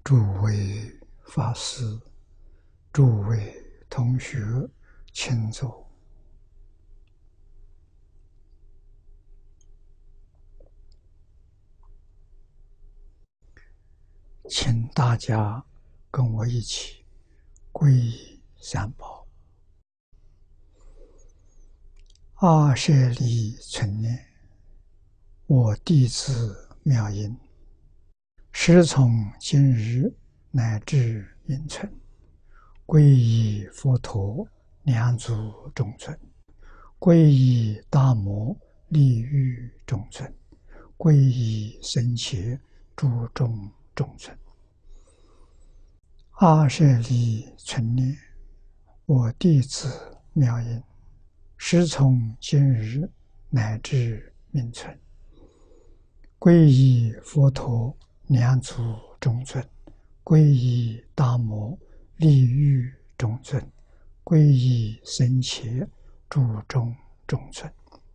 诸位法师、诸位同学，请坐。请大家跟我一起皈依三宝。阿舍利存念，我弟子妙音，时从今日乃至永存，皈依佛陀，两足中尊；皈依大摩，利欲中尊；皈依僧伽，诸众中尊。阿舍利存念，我弟子妙音，时从今日乃至命存，皈依佛陀，两足中尊；皈依大摩，利欲中尊；皈依僧伽，诸众中尊。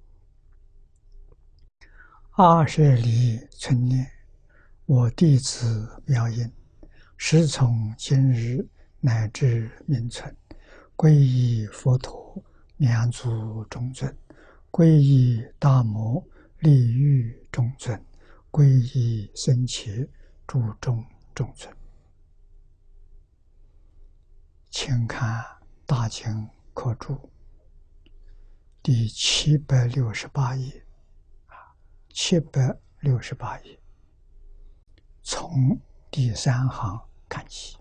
阿舍利存念，我弟子妙音，时从今日乃至命存，皈依佛陀，两足中尊；皈依大摩，利欲中尊；皈依僧伽，诸众中尊。请看大经课注第768页，768页，从第3行看起，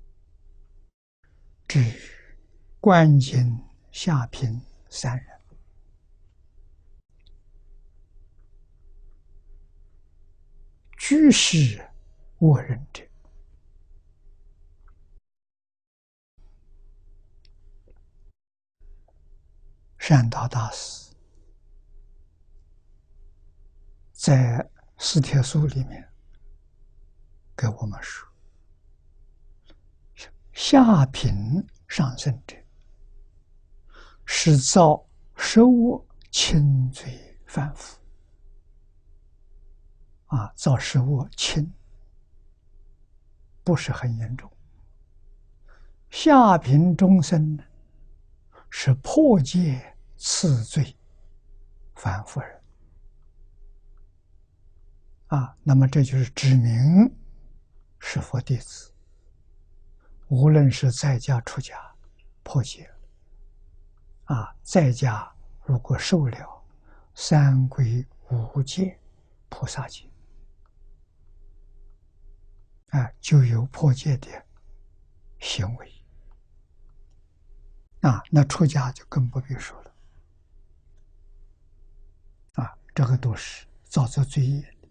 至于观经下品3人，居士沃人者，善导大师在四帖书里面给我们说，下品上生者，是造十恶轻罪反复造十恶轻，不是很严重。下品中生是破戒次罪反复人那么这就是指明是佛弟子，无论是在家出家破戒在家如果受了三皈五戒菩萨戒就有破戒的行为那出家就更不必说了这个都是造作罪业的。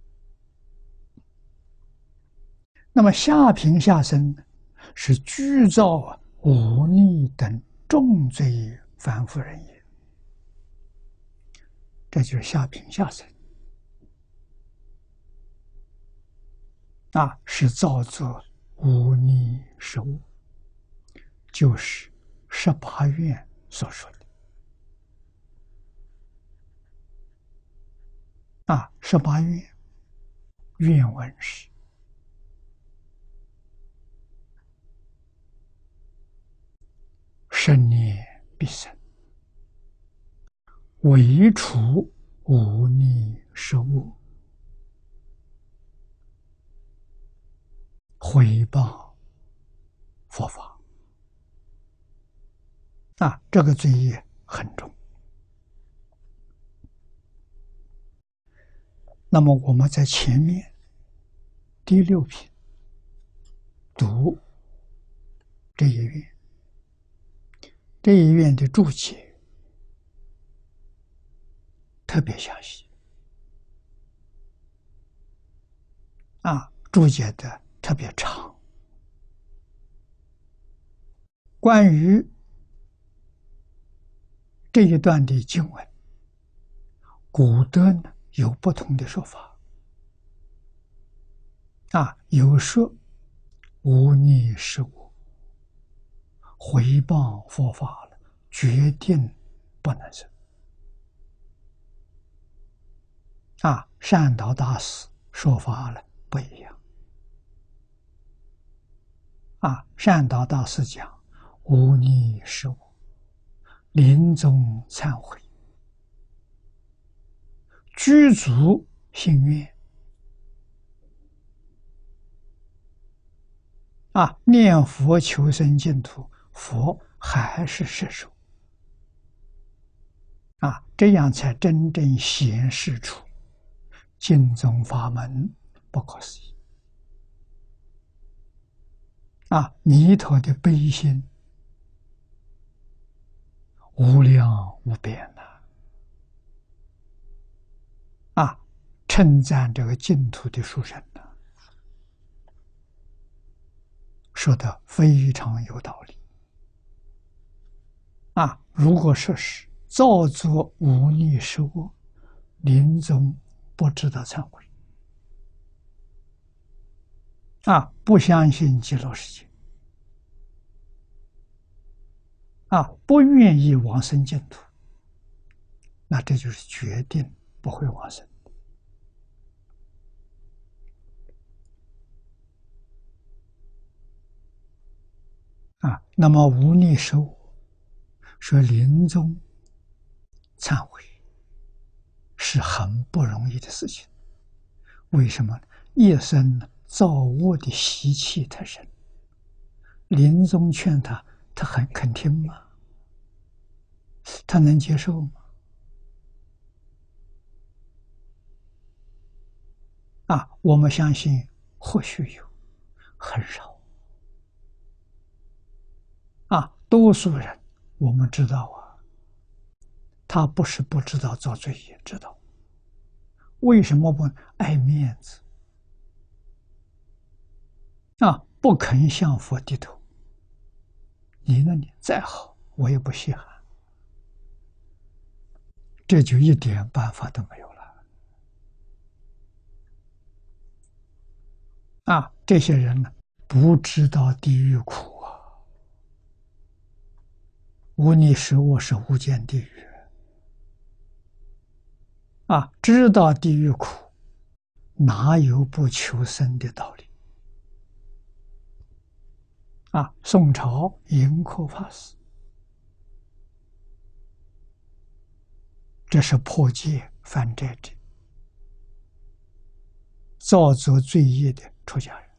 那么下品下生是具造忤逆等重罪反复人也，这就是下品下生是造作忤逆十恶，就是18愿所说的18愿愿文是生念必生，唯除忤逆十恶，毁谤佛法这个罪业很重。那么我们在前面第6品读这一愿，这一愿的注解特别详细注解的特别长。关于这一段的经文，古德呢有不同的说法有说忤逆十恶，毁谤佛法了，决定不能生善导大师说法了不一样善导大师讲：无逆是我，临终忏悔，具足心愿。念佛求生净土，佛还是摄受。这样才真正显示出净宗法门不可思议。弥陀的悲心无量无边称赞这个净土的殊胜说得非常有道理。如果说是造作无逆失恶，临终不知道忏悔，不相信极乐世界，不愿意往生净土，那这就是决定不会往生。那么无逆失恶，说临终忏悔是很不容易的事情。为什么？一生造恶的习气太深，临终劝他，他很肯听吗？他能接受吗？我们相信或许有，很少。多数人我们知道他不是不知道造罪业，知道。为什么不爱面子？不肯向佛低头。你再好，我也不稀罕。这就一点办法都没有了。这些人呢，不知道地狱苦。无逆失恶是无间地狱。知道地狱苦，哪有不求生的道理？宋朝盈科法师，这是破戒犯戒者，造作罪业的出家人。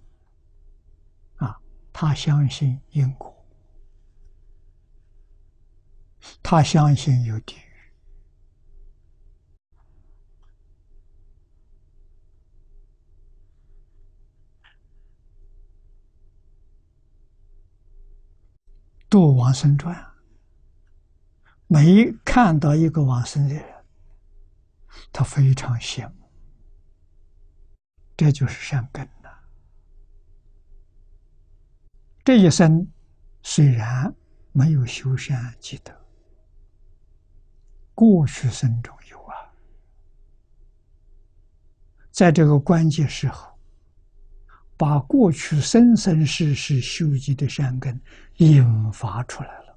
他相信因果，他相信有地狱。读往生传，每看到一个往生的人，他非常羡慕。这就是善根这一生虽然没有修善积德，过去生中有在这个关键时候，把过去生生世世修积的善根引发出来了。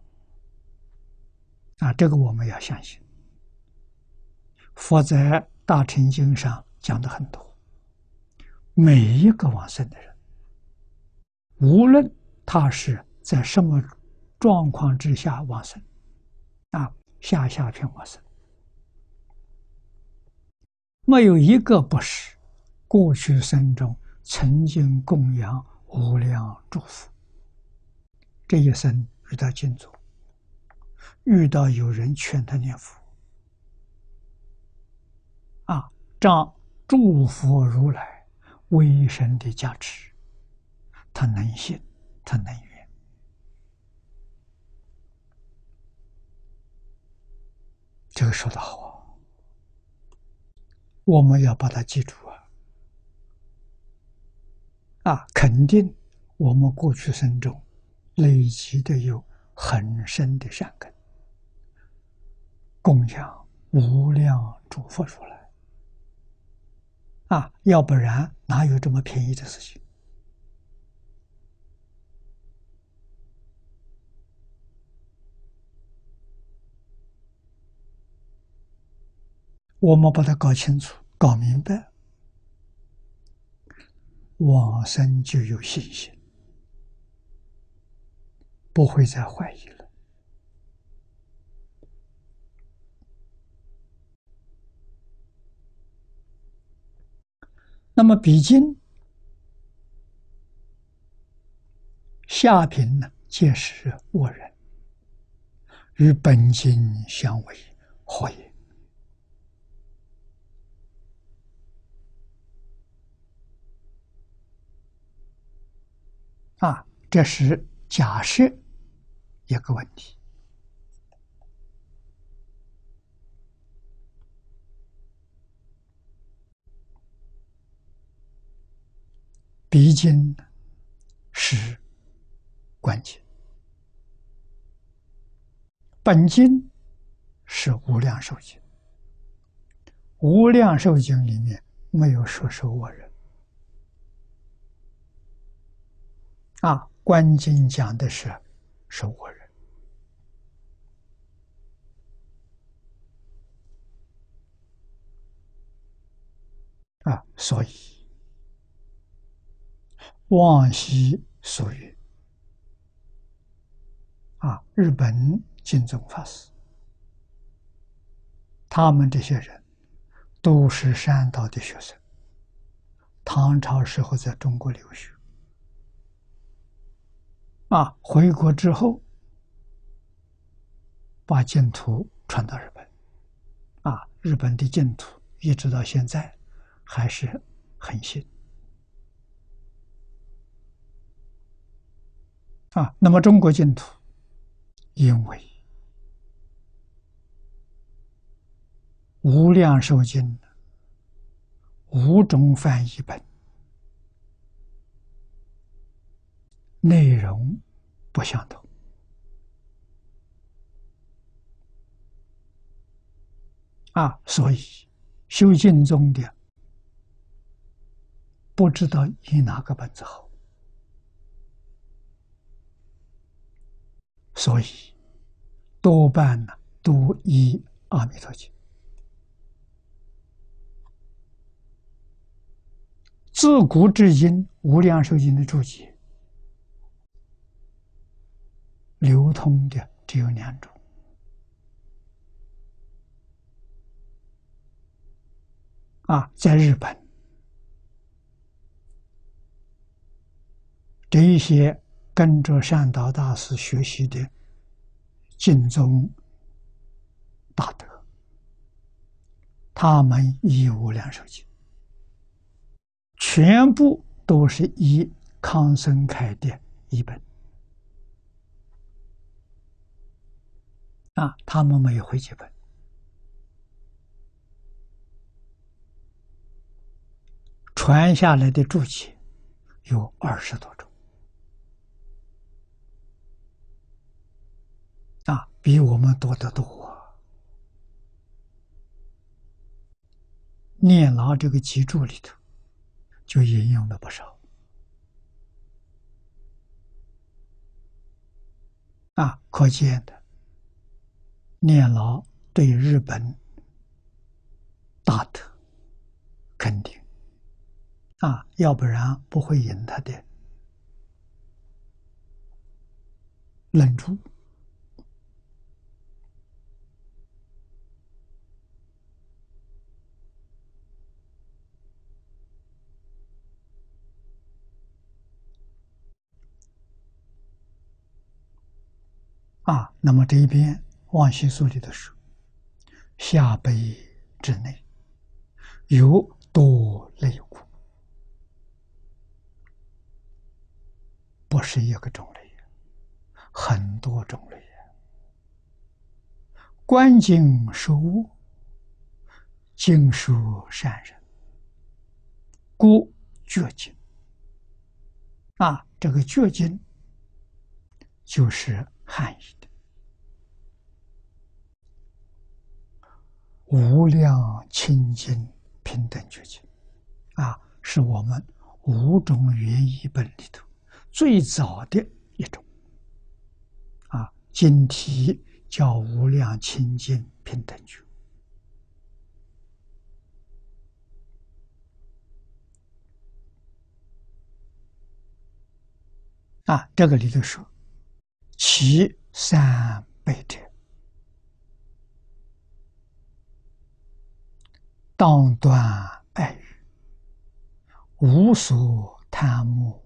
这个我们要相信。佛在《大乘经》上讲的很多，每一个往生的人，无论他是在什么状况之下往生，下品往生，没有一个不是过去生中曾经供养无量祝福，这一生遇到净土，遇到有人劝他念佛，仗诸佛如来威神的加持，他能信，他能愿。这个说得好我们要把它记住肯定我们过去生中累积的有很深的善根，供养无量诸佛如来要不然哪有这么便宜的事情？我们把它搞清楚、搞明白，往生就有信心， 不会再怀疑了。那么比经下品呢，皆是恶人，与本经相违，何也？这是假设一个问题。比经是关键，本经是无量寿经，无量寿经里面没有说是恶人。观经讲的是恶人。所以往昔所云日本净宗法师，他们这些人都是山道的学生，唐朝时候在中国留学，回国之后把净土传到日本，日本的净土一直到现在还是很新。那么中国净土因为无量寿经五种翻译本内容不相同，所以修净宗的不知道以哪个本子好，所以多半都依阿弥陀经。自古至今，无量寿经的注解流通的只有两种，在日本，这一些跟着善导大师学习的净宗大德，他们依无量寿经，全部都是依康生开的译本，他们没有汇集本。传下来的注解有20多种，比我们多得多。念老这个集注里头就引用了不少，可见的念老对日本大德肯定，要不然不会引他的论著。那么这一边往昔书里的说，下辈之内有多类故，不是一个种类，很多种类。观经受物，经属善人，故觉经。这个觉经就是汉译的无量清净平等觉经，是我们5种原译本里头最早的一种，经题叫无量清净平等觉。这个里头说， 其三倍者，当断爱语，无所贪慕。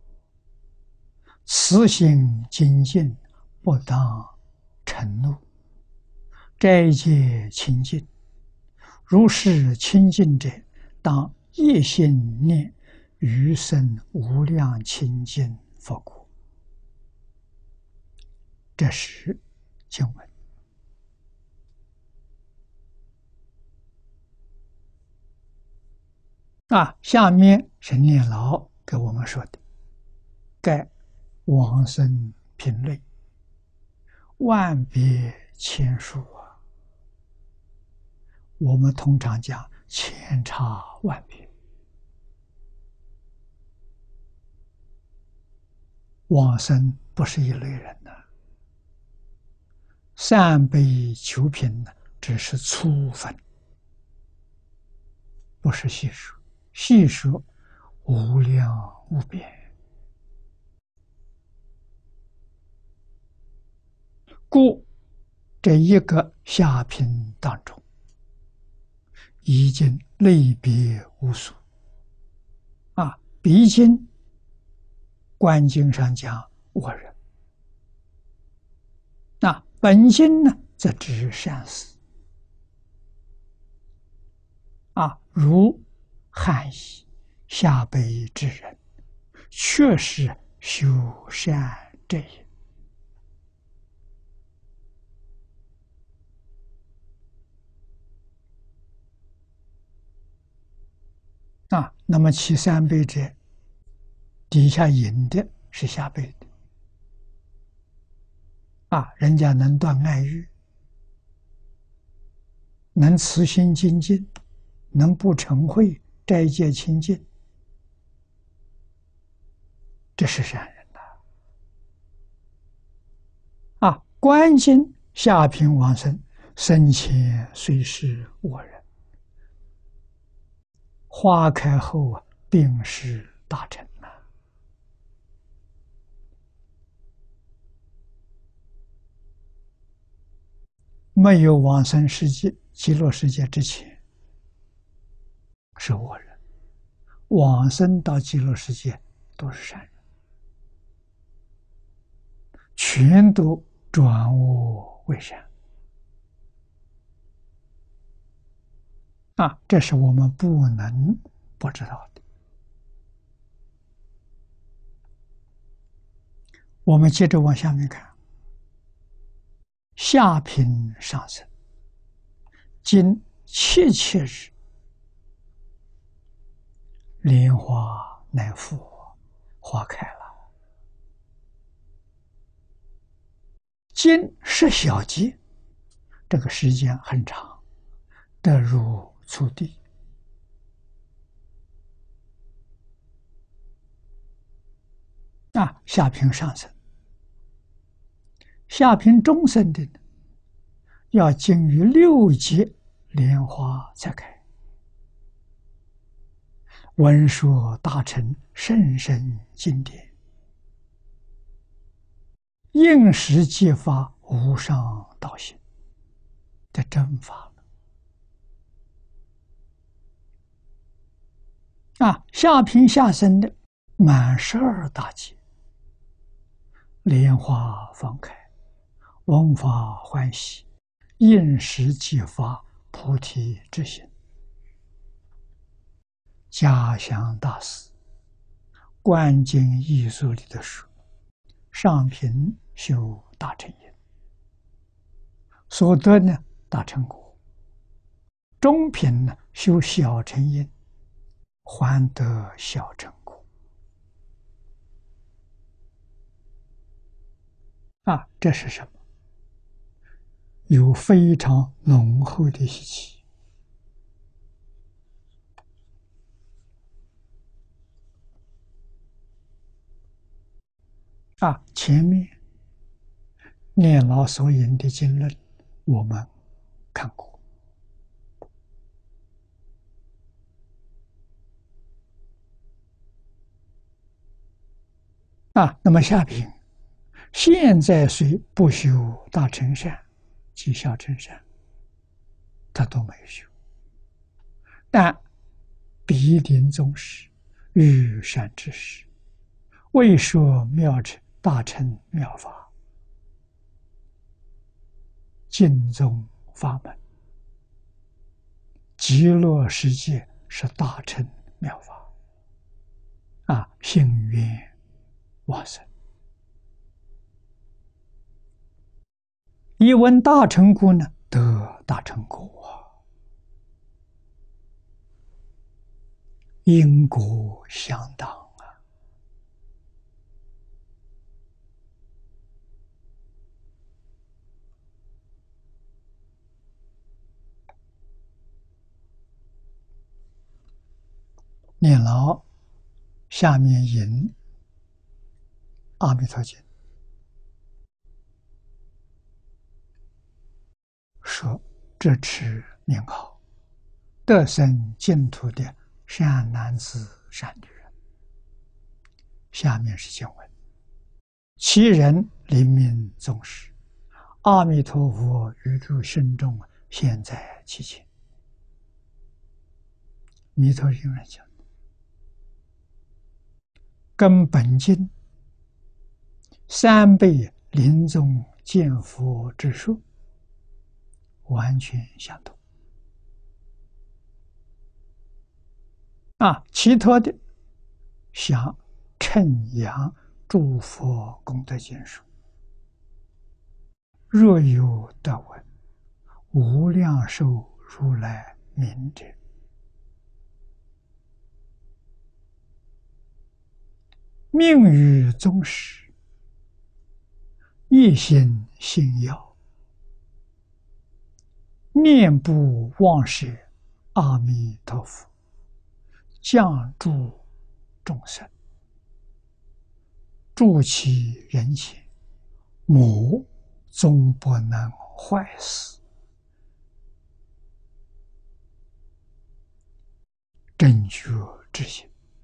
慈心精进，不当嗔怒。斋戒清净，如是清净者，当一心念余生无量清净佛国。这是经文。下面是念老给我们说的，盖往生品类万别千数啊，我们通常讲千差万别。往生不是一类人呐，三杯九品呢，只是粗分，不是细数，细数无量无边。故这一个下品当中，已经类别无数毕竟观经上讲我人，本经呢则指善事如汉译下辈之人，确实修善这也。那么其三辈者，底下引的是下辈的人家能断爱欲，能慈心精进，能不嗔恚，斋戒清净，这是善人观经下品往生，生前虽是恶人，花开后病逝大成没有往生世界极乐世界之前是恶人，往生到极乐世界都是善人，全都转恶为善这是我们不能不知道的。我们接着往下面看，下品上生，今切切日，莲花乃复花开了。今是小节，这个时间很长，得入初地。下品上生，下品中生的要经于6节莲花才开。闻说大乘甚深经典，应时揭发无上道行的真法下品下生的满12大劫，莲花放开，闻法欢喜，应时揭发菩提之行。嘉祥大师观经艺术里的书，上品修大乘因，所得呢大乘果；中品呢修小乘因，还得小乘果。这是什么？有非常浓厚的习气。前面念老所引的经论，我们看过。那么下品现在虽不修大乘善及小乘善，他都没有修，但必定宗师遇善知识，为说妙乘大乘妙法，净宗法门，极乐世界是大乘妙法幸愿往生。一闻大乘故呢，得大乘果，因果相当念牢下面引《阿弥陀经》说：“这持名号，得生净土的善男子、善女人。”下面是经文：“其人临命终时，阿弥陀佛于诸心中现在其前。”弥陀经上讲，跟本经3辈临终见佛之术完全相同。其他的像称扬诸佛功德经书，若有得闻，无量寿如来名者，命于宗师，一心信要，念不忘舍阿弥陀佛，降诸众生，助其人前，母终不能坏死。正觉之心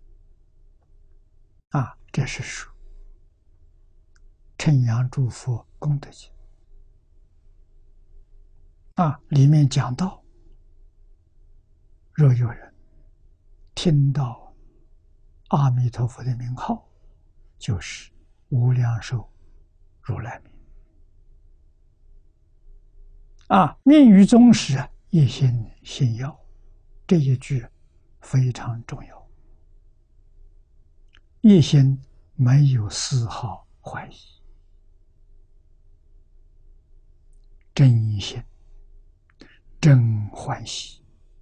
这是属称扬诸佛功德经里面讲到，若有人听到阿弥陀佛的名号，就是无量寿如来名命于宗师一心信要，这一句非常重要，一心没有丝毫怀疑，真心真欢喜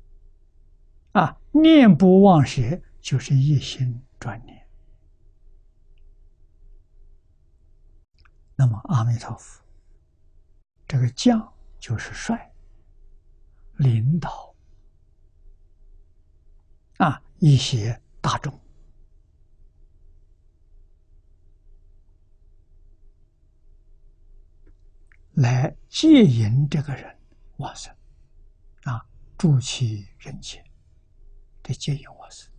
念不忘舍，就是一心专念。那么阿弥陀佛这个将就是帅，领导一些大众，来接引这个人往生助其人前，这接引往生。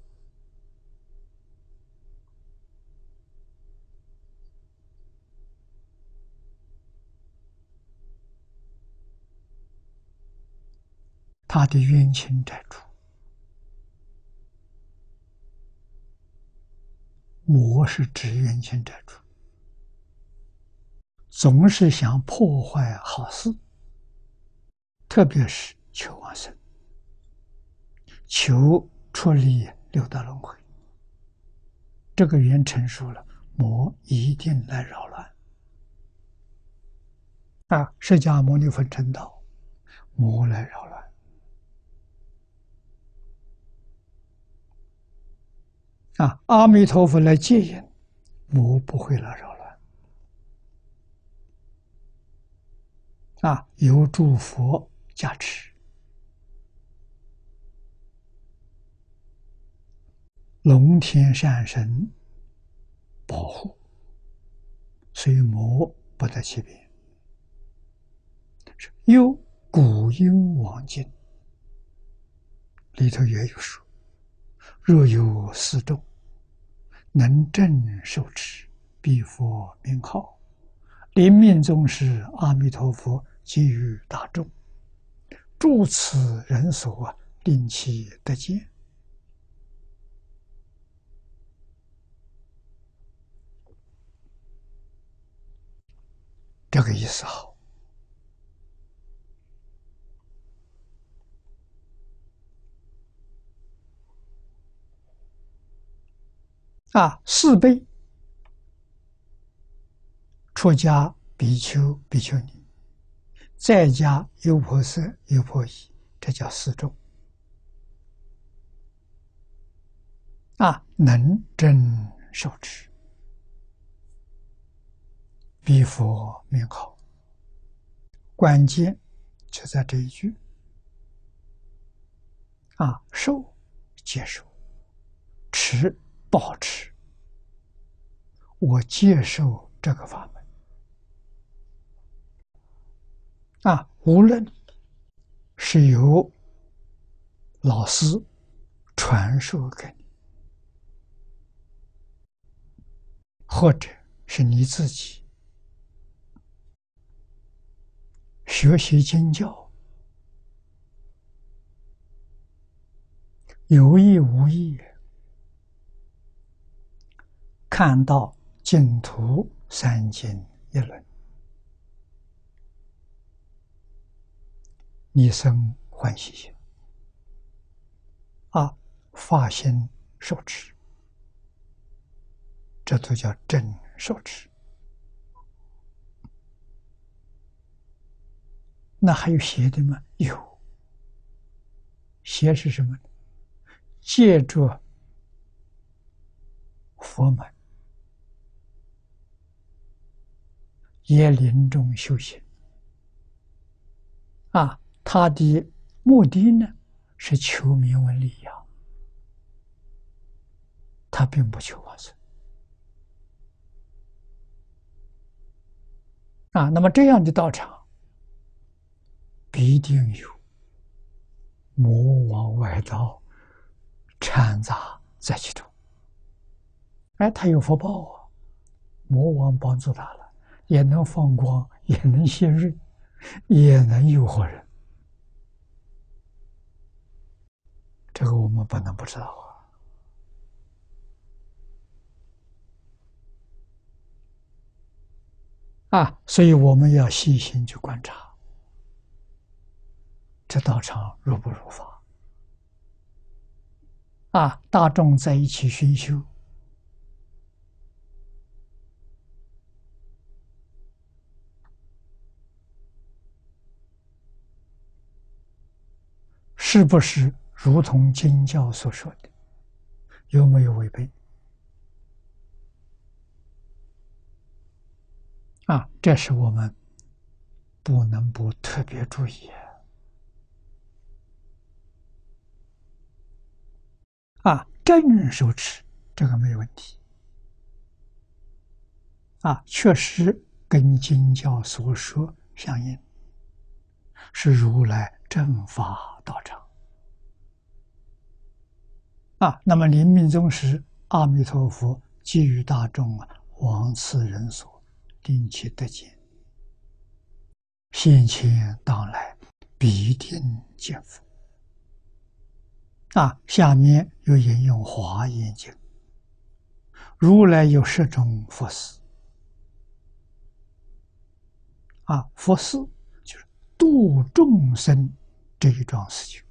他的冤亲债主，魔是指冤亲债主，总是想破坏好事，特别是求往生，求出离六道轮回。这个缘成熟了，魔一定来扰乱释迦牟尼佛成道，魔来扰乱阿弥陀佛来接引，魔不会来扰乱由诸佛加持，龙天善神保护，所以魔不得其边。又古音王经里头也有说，若有四众能正受持，彼佛名号， 临命终时，阿弥陀佛给予大众，住此人所啊，令其得见。这个意思好。四辈出家比丘、比丘尼，在家优婆塞、优婆夷，这叫四众。能真受持，彼佛名号。关键就在这一句。受接受，持保持。我接受这个法门。无论是由老师传授给你，或者是你自己学习经教，有意无意看到净土三经一论，你生欢喜心，发心受持，这都叫真受持。那还有邪的吗？有。邪是什么呢？借着佛门也临终修行。他的目的呢是求名闻利养，他并不求往生。那么这样的道场必定有魔王外道掺杂在其中。他有福报啊，魔王帮助他了，也能放光，也能显锐，也能诱惑人。这个我们不能不知道所以我们要细心去观察这道场如不如法。大众在一起熏修，是不是如同经教所说的，有没有违背？这是我们不能不特别注意。正受持这个没有问题。确实跟经教所说相应，是如来正法道场。那么临命终时，阿弥陀佛给予大众往此人所，令其得见。现前当来必定见佛。下面又引用华严经，如来有10种佛事。佛事就是度众生这一桩事情，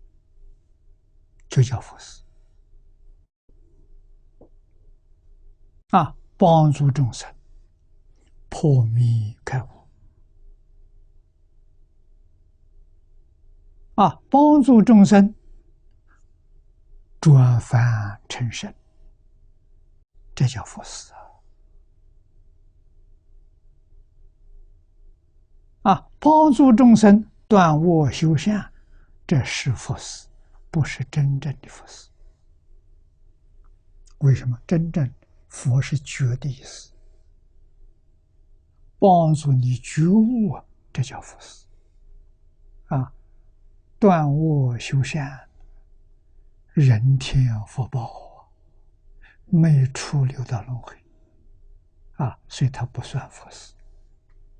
就叫佛事。帮助众生破迷开悟，帮助众生转凡成圣，这叫佛事。帮助众生断恶修善，这是佛事，不是真正的佛事。为什么？真正佛是觉的意思，帮助你觉悟，这叫佛事。断恶修善，人天福报没处流到轮回，所以它不算佛事。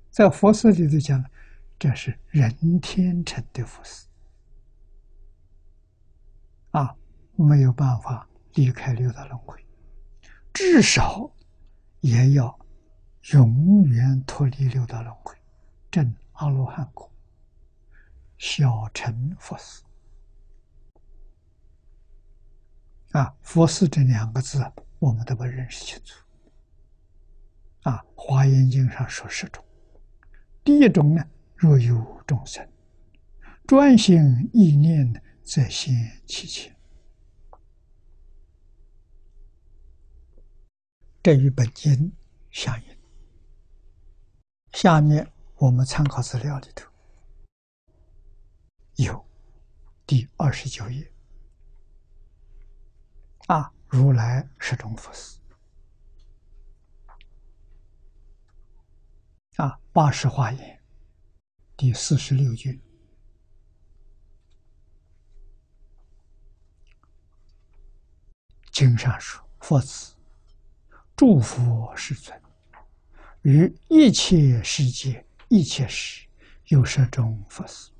在佛寺里头讲，这是人天成的佛寺啊，没有办法离开六道轮回，至少也要永远脱离六道轮回，证阿罗汉果，小乘佛寺啊。佛寺这两个字，我们都不认识清楚啊。华严经上说10种，第一种呢，若有众生专心意念，则现其前。这与本经相应。下面我们参考资料里头有第29页啊，如来10种佛寺啊，八识华严第46句，经上说：佛子，诸佛世尊，于一切世界一切时，有10种佛寺。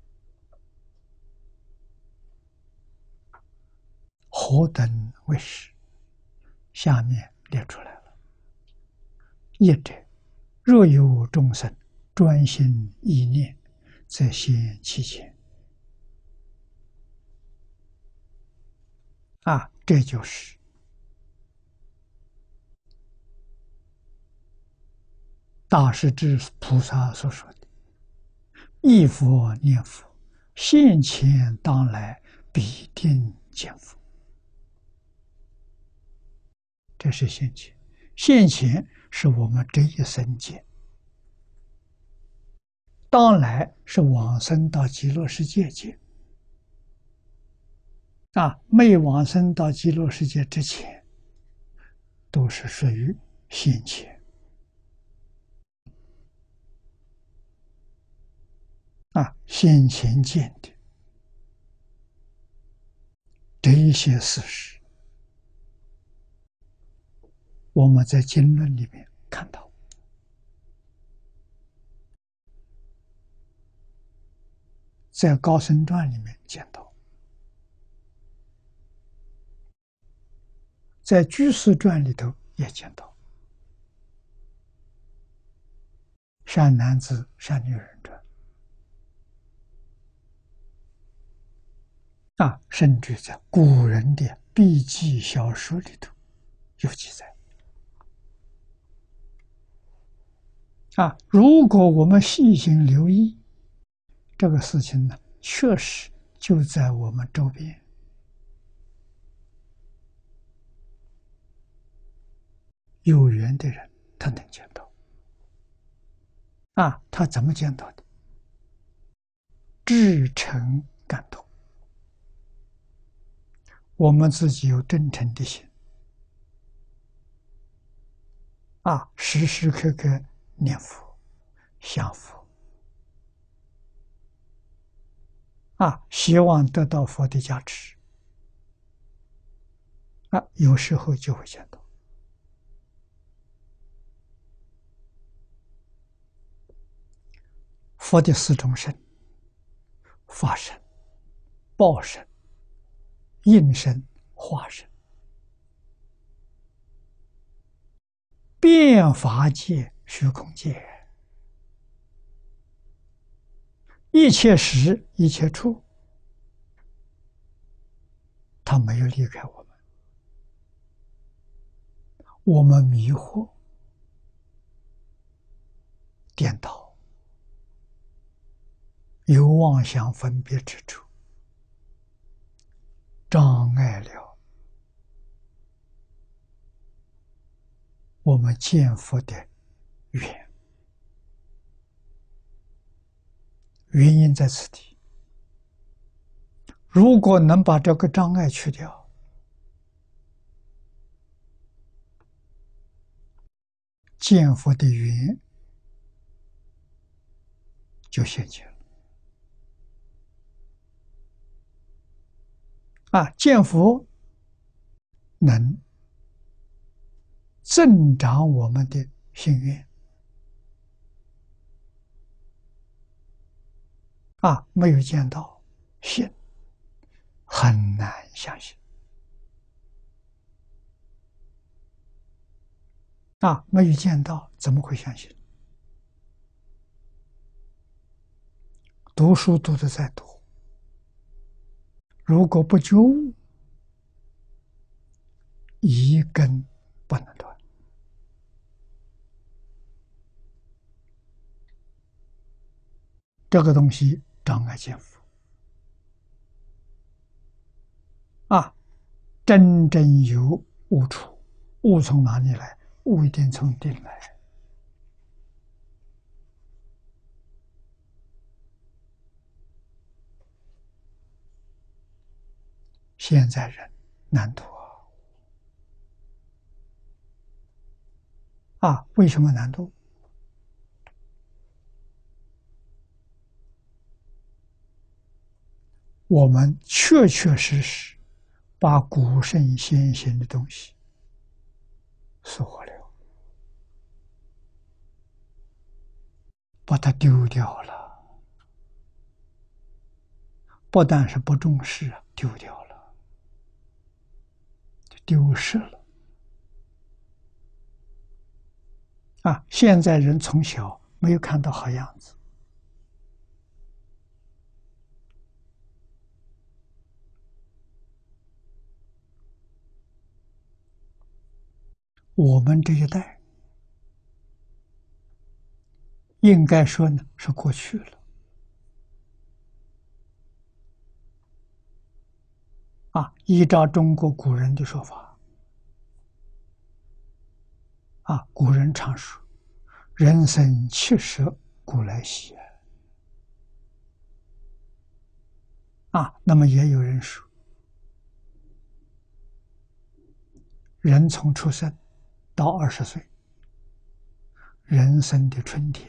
何等为实？下面列出来了。一者，若有众生专心意念，则现其前。啊，这就是大势至菩萨所说的：忆佛念佛，现前当来必定见佛。这是现前，现前是我们这一生见，当来是往生到极乐世界见。啊，没往生到极乐世界之前，都是属于现前。啊，先前见的这一些事实，我们在经论里面看到，在高僧传里面见到，在居士传里头也见到，善男子善女人传啊，甚至在古人的笔记小说里头有记载。啊，如果我们细心留意这个事情呢，确实就在我们周边。有缘的人，他能见到。啊，他怎么见到的？至诚感动。我们自己有真诚的心，啊，时时刻刻念佛、想佛，啊，希望得到佛的加持，啊，有时候就会见到。佛的4种身：法身、报身、应身、化身。变法界、虚空界，一切时、一切处，他没有离开我们。我们迷惑、颠倒，有妄想分别之处，障碍了我们见佛的缘。原因在此地。如果能把这个障碍去掉，见佛的缘就现前了。啊，见佛能增长我们的心愿， 没有见到，信很难相信。没有见到，怎么会相信？读书读的再多，如果不觉悟，一根不能断。这个东西障碍见佛真正有悟处，悟从哪里来？悟一定从定来。现在人难度为什么难度？我们确确实实把古圣先贤的东西收获了，把它丢掉了。不但是不重视，丢掉了，就丢失了。现在人从小没有看到好样子，我们这一代应该说呢是过去了。依照中国古人的说法，古人常说人生70古来稀那么也有人说，人从出生到20岁，人生的春天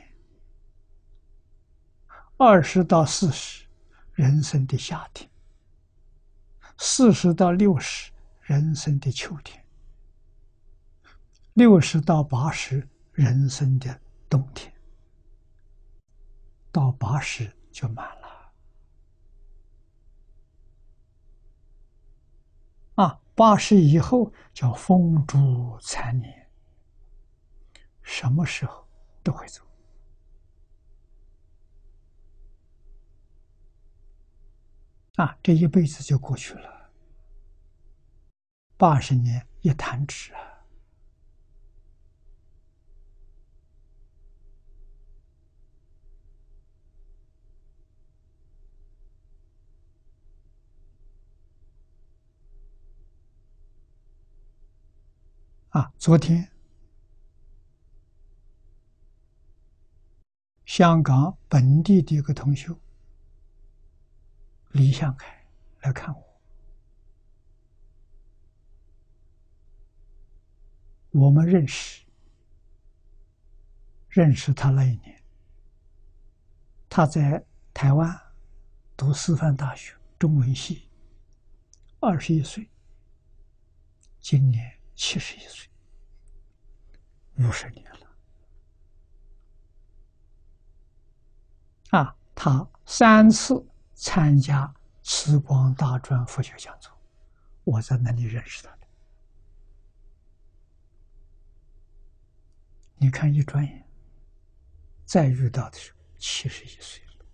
；20到40，人生的夏天；40到60，人生的秋天；60到80，人生的冬天。到80就满了。80以后叫风烛残年，什么时候都会走。这一辈子就过去了，80年一弹指昨天香港本地的一个同学李向凯来看我，我们认识他那一年，他在台湾读师范大学中文系，21岁，今年71岁，50年了。他3次参加慈光大专佛学讲座，我在那里认识他的。你看，一转眼再遇到的时候71岁了，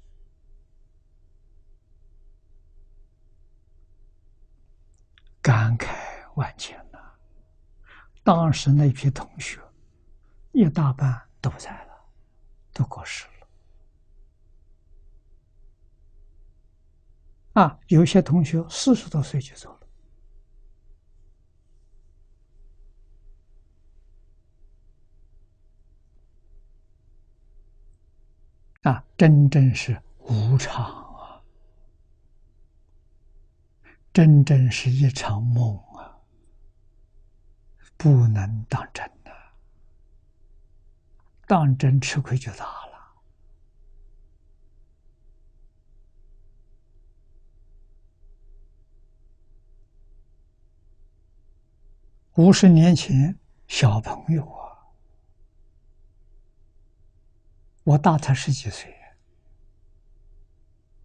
感慨万千呐。当时那批同学一大半都不在了，都过世了。有些同学40多岁就走了。真正是无常真正是一场梦不能当真当真吃亏就大了。50年前，小朋友我大他10几岁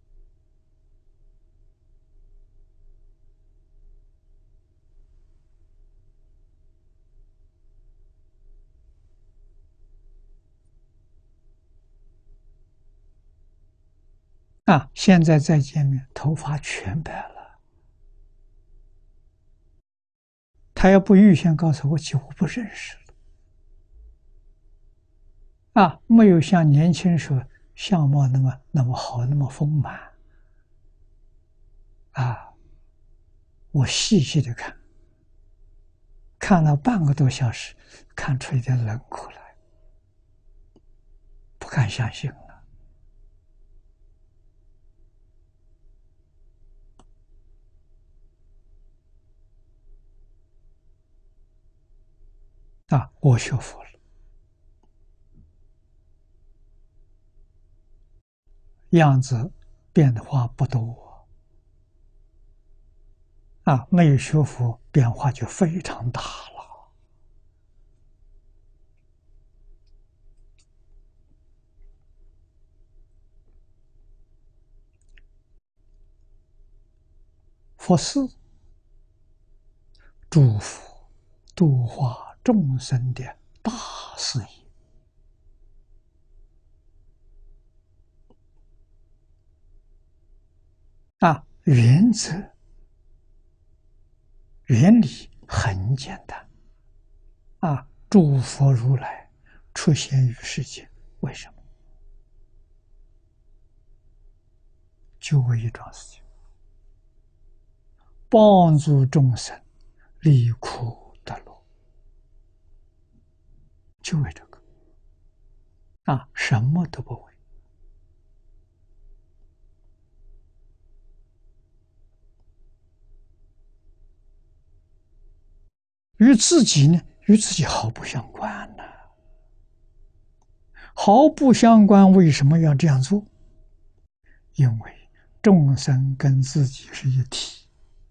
啊，现在再见面，头发全白了。他要不预先告诉我，几乎不认识了。啊，没有像年轻时候相貌那么好，那么丰满。啊，我细细的看，看了半个多小时，看出一点轮廓来，不敢相信了。啊，我学佛了，样子变化不多。啊，没有学佛，变化就非常大了。佛是祝福度化众生的大事业。啊，原则、原理很简单。啊，诸佛如来出现于世间，为什么？就为一桩事情，帮助众生离苦得乐，就为这个。啊，什么都不为。与自己呢，与自己毫不相关呢。毫不相关，为什么要这样做？因为众生跟自己是一体。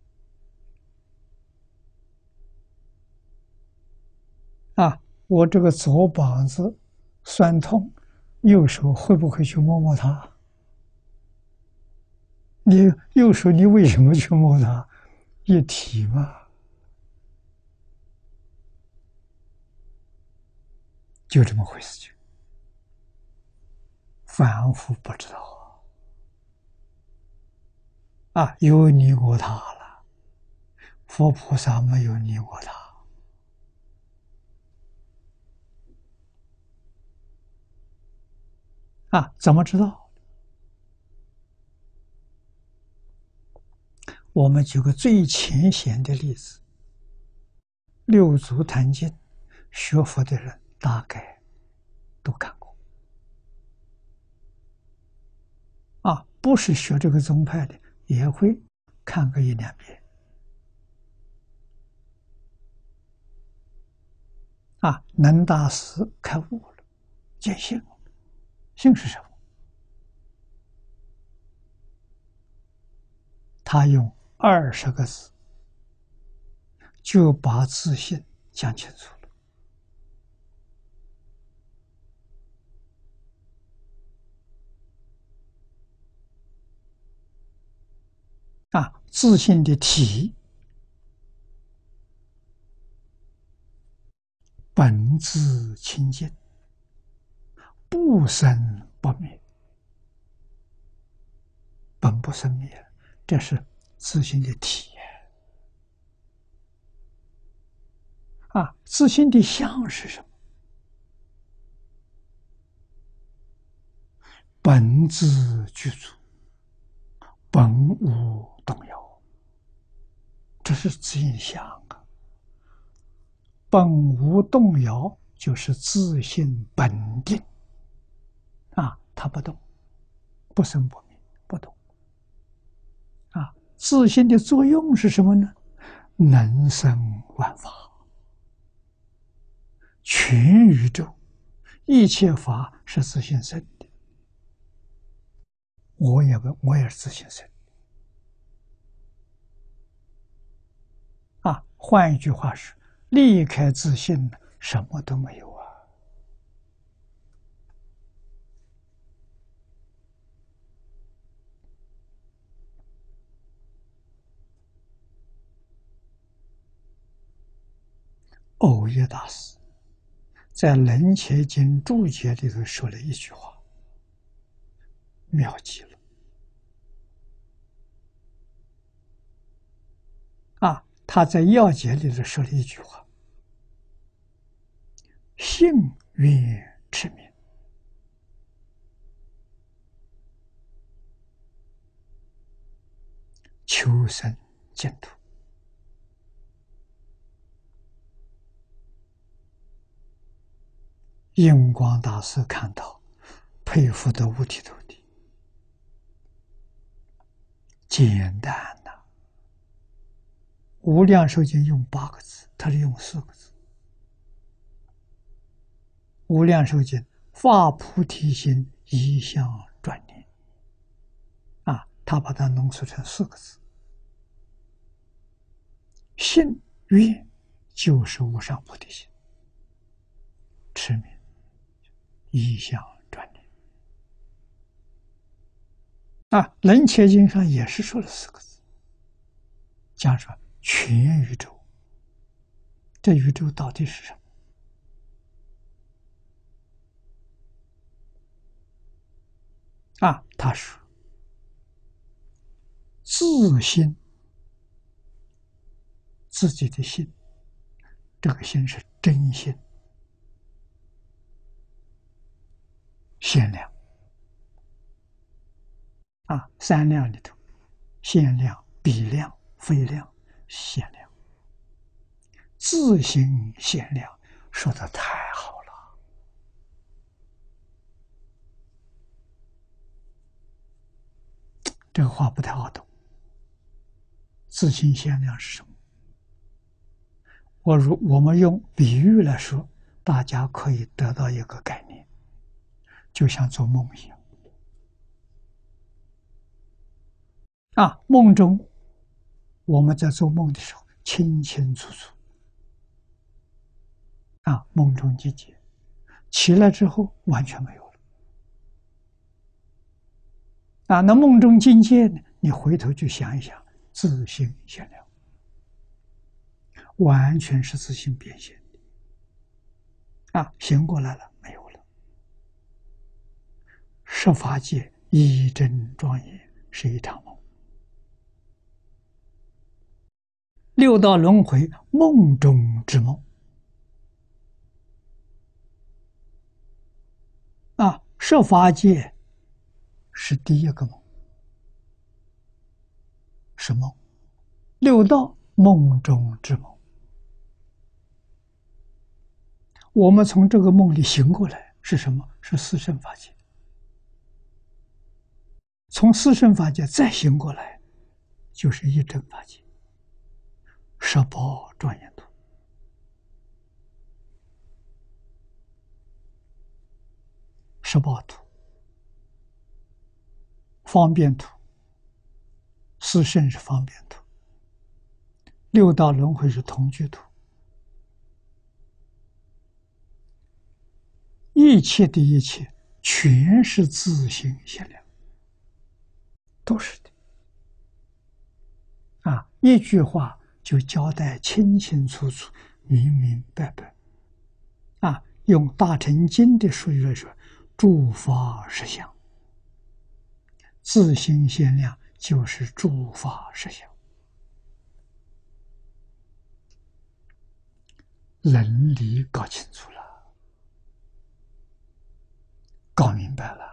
啊，我这个左膀子酸痛，右手会不会去摸摸它？你右手你为什么去摸它？一体嘛，就这么回事情。凡夫不知道啊，有你过他了，佛菩萨没有你过他。啊，怎么知道？我们举个最浅显的例子，六祖坛经学佛的人大概都看过。啊，不是学这个宗派的也会看个一两遍。啊，能大师开悟了，见性了。性是什么？他用20个字就把自信讲清楚了。啊，自信的体，本自清净，不生不灭，本不生灭，这是自信的体。啊，自信的相是什么？本自具足，本无动摇，这是自信相啊。本无动摇就是自信本定。啊，它不动，不生不灭，不动。啊，自信的作用是什么呢？能生万法，全宇宙一切法是自信生的。我也是自信生。啊，换一句话是，离开自信，什么都没有啊。藕益大师在《楞伽经》注解里头说了一句话，妙极了。 他在要解里头说了一句话：信愿持名，求生净土。印光大师看到，佩服得五体投地。简单呐！无量寿经用8个字，他是用4个字。无量寿经发菩提心，一向专念。他把它浓缩成4个字：信愿就是无上菩提心，持名一向专念。楞伽经上也是说了4个字，讲说全宇宙。这宇宙到底是什么？他说自心，自己的心，这个心是真心、限量。3量里头，限量、比量、非量、限量。自心限量，说的太好了。这个话不太好懂。自心限量是什么？我们用比喻来说，大家可以得到一个概念，就像做梦一样。梦中我们在做梦的时候清清楚楚。梦中境界，起来之后完全没有了。那梦中境界呢？你回头去想一想，自性限量，完全是自性变现的。醒过来了，没有了。十法界一真庄严，是一场梦。六道轮回，梦中之梦。十法界是第一个梦，是梦。六道梦中之梦，我们从这个梦里醒过来是什么？是四圣法界。从四圣法界再醒过来，就是一真法界。十宝庄严土，十宝土，方便土，四圣是方便土，六道轮回是同居土。一切的一切，全是自性限量，都是的。一句话就交代清清楚楚、明明白白。用大乘经的术语来说，诸法实相，自性限量就是诸法实相。伦理搞清楚了，搞明白了。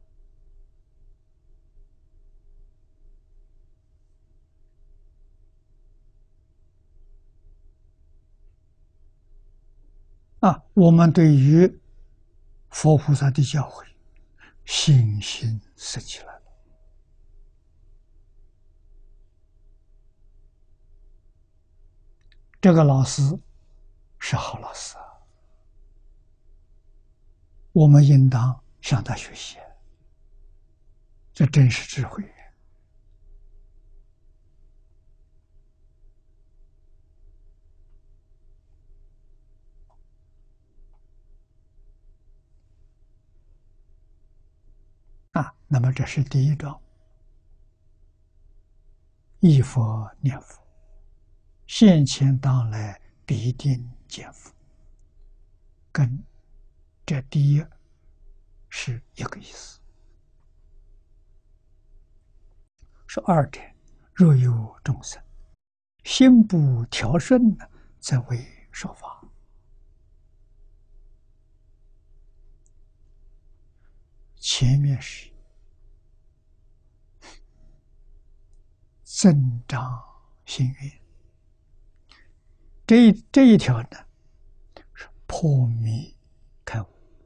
我们对于佛菩萨的教诲，信心升起来了。这个老师是好老师，我们应当向他学习，这真是智慧。那么这是第一章，忆佛念佛，现前当来必定见佛，跟这第一是一个意思。说二者，若有众生心不调顺呢，则为说法。前面是增长心愿，这一条呢是破迷开悟。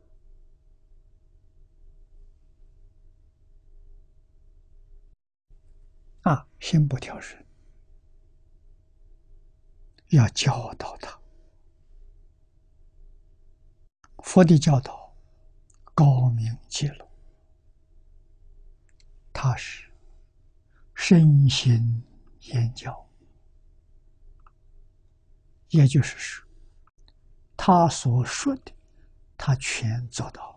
心不调顺，要教导他。佛的教导高明揭露，他是身心言教，也就是说，他所说的，他全做到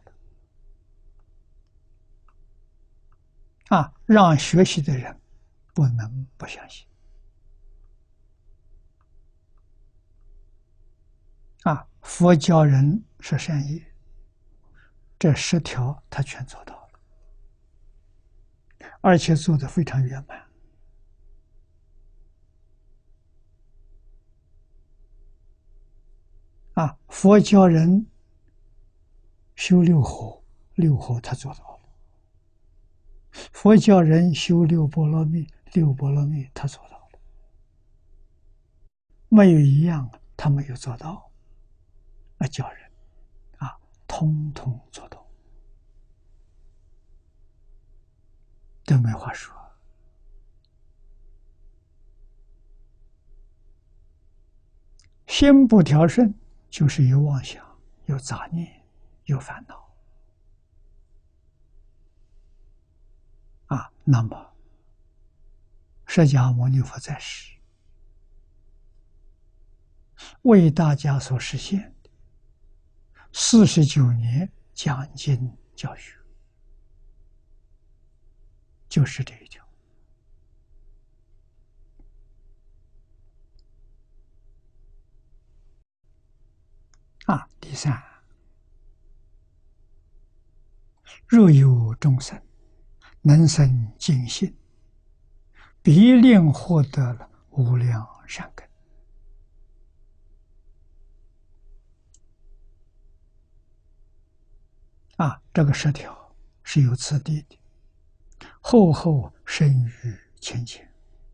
了。让学习的人不能不相信。佛教人是善业，这10条他全做到了，而且做得非常圆满。佛教人修6合，6合他做到了；佛教人修6波罗蜜，6波罗蜜他做到了。没有一样他没有做到，教人通通做到，都没话说。心不调顺，就是有妄想、有杂念、有烦恼。那么释迦牟尼佛在世，为大家所实现的49年讲经教学，就是这一条。第3，若有众生能生净信，必令获得了无量善根。这个10条是有次第的，后后生于前前。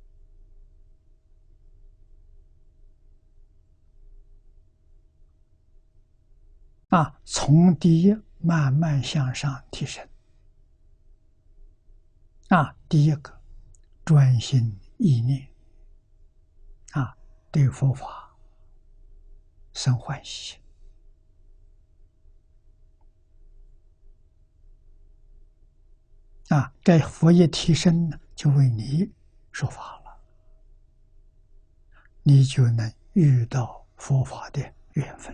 从第一慢慢向上提升。第一个专心意念，对佛法生欢喜。这佛一提升呢，就为你说法了，你就能遇到佛法的缘分。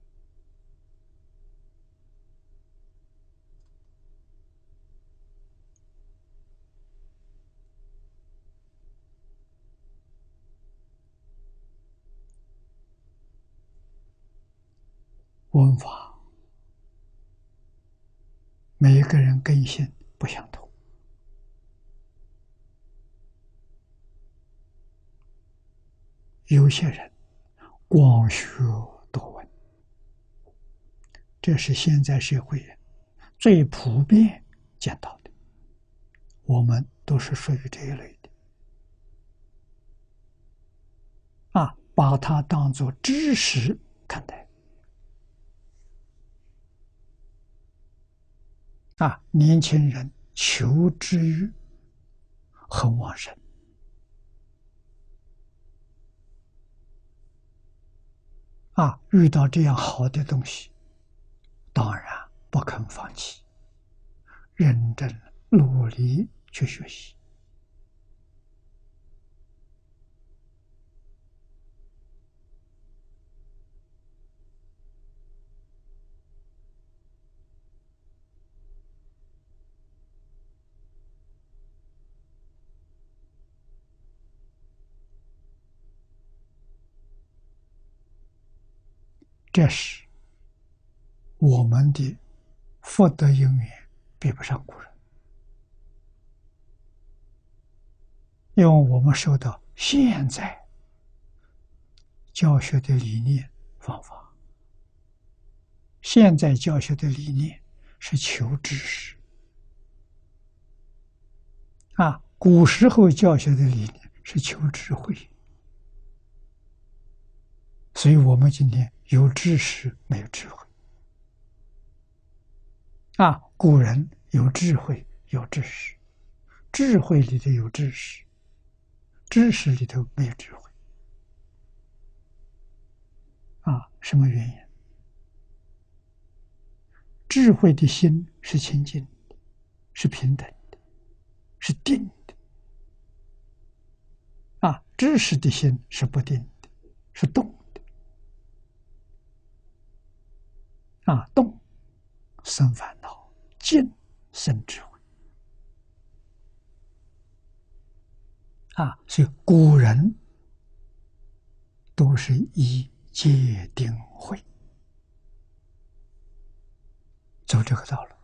闻法，每一个人根性不相同。有些人光学多闻，这是现在社会最普遍见到的，我们都是属于这一类的。把它当作知识看待。年轻人求知欲很旺盛。遇到这样好的东西，当然不肯放弃，认真努力去学习。这是我们的福德因缘比不上古人，因为我们受到现在教学的理念方法。现在教学的理念是求知识，古时候教学的理念是求智慧。所以我们今天有知识没有智慧。古人有智慧有知识，智慧里头有知识，知识里头没有智慧。什么原因？智慧的心是清净的，是平等的，是定的。知识的心是不定的，是动的。动生烦恼，静生智慧。所以古人都是以戒定慧走这个道路。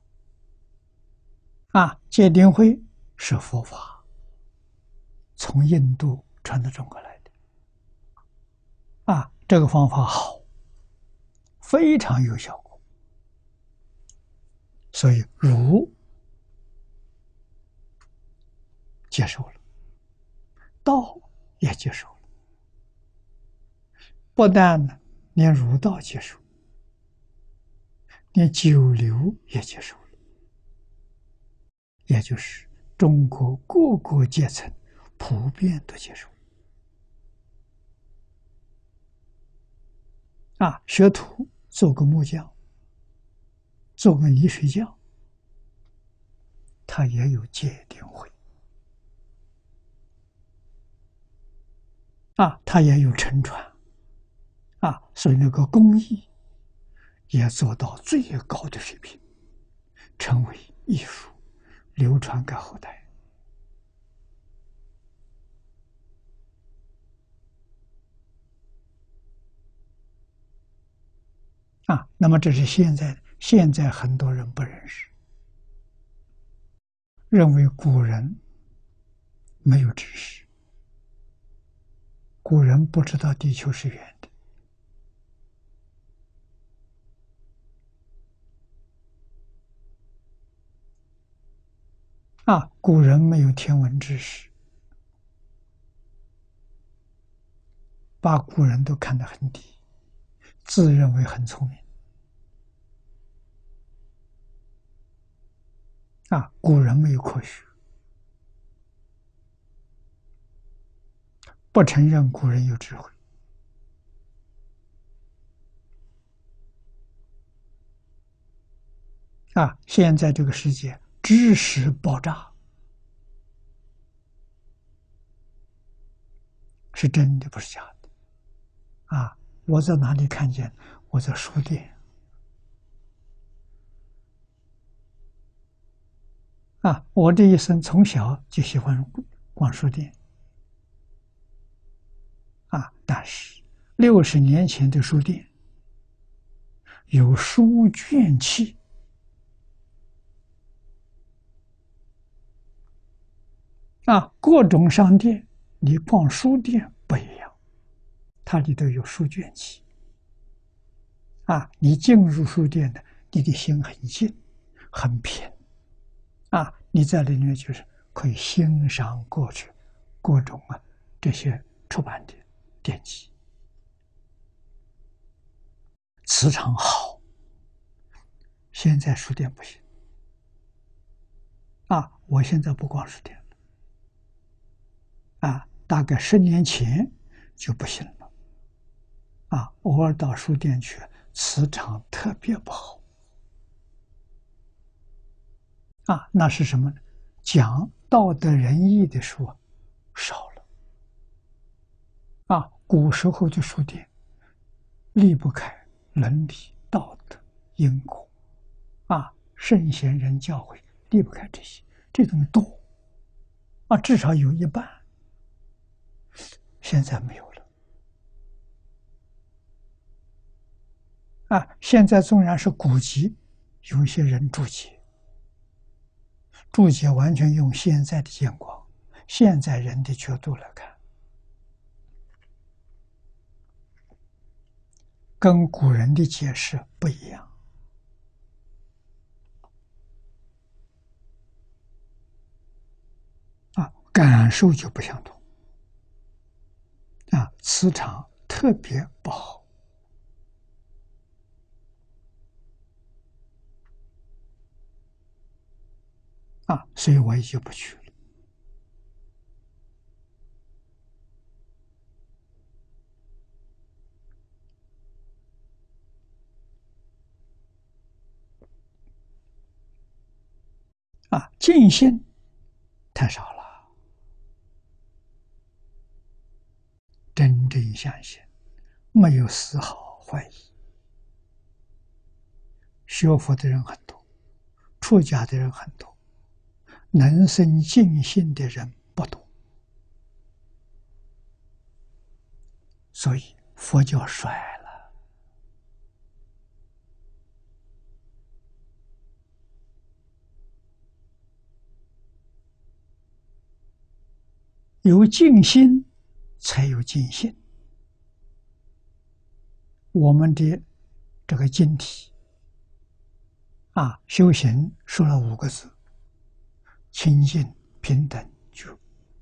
戒定慧是佛法从印度传到中国来的。这个方法好，非常有效果。所以儒接受了，道也接受了，不但呢，连儒道接受，连九流也接受了，也就是中国各个阶层普遍都接受。学徒做个木匠，做个泥水匠，他也有戒定慧。他也有沉船。所以那个工艺也做到最高的水平，成为艺术，流传给后代。那么这是现在很多人不认识，认为古人没有知识，古人不知道地球是圆的。古人没有天文知识，把古人都看得很低，自认为很聪明。古人没有科学，不承认古人有智慧。现在这个世界知识爆炸，是真的，不是假的。我在哪里看见？我在书店。我这一生从小就喜欢逛书店。但是60年前的书店有书卷气。各种商店，你逛书店不一样，它里头有书卷气。你进入书店的，你的心很静，很平。你在里面就是可以欣赏各种这些出版的典籍，磁场好。现在书店不行。我现在不逛书店了。大概10年前就不行了。偶尔到书店去，磁场特别不好。那是什么呢？讲道德仁义的书少了。古时候的书店离不开伦理、道德、因果。圣贤人教诲离不开这些，这种多。至少有一半。现在没有了。现在纵然是古籍，有一些人注解完全用现在的眼光、现在人的角度来看。 跟古人的解释不一样啊，感受就不相同啊，磁场特别不好啊，所以我也就不去了。啊，尽信太少了，真正相信，没有丝毫怀疑。学佛的人很多，出家的人很多，能生尽信的人不多，所以佛教衰了。有尽心，才有尽信。我们的这个经体啊，修行说了5个字：清净、平等、觉。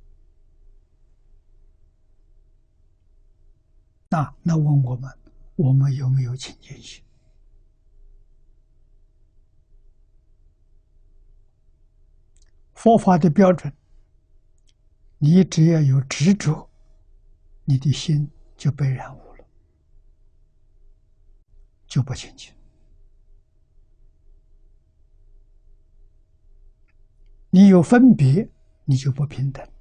那问我们，我们有没有清净心？佛法的标准，你只要有执着，你的心就被染污了，就不清净。你有分别，你就不平等。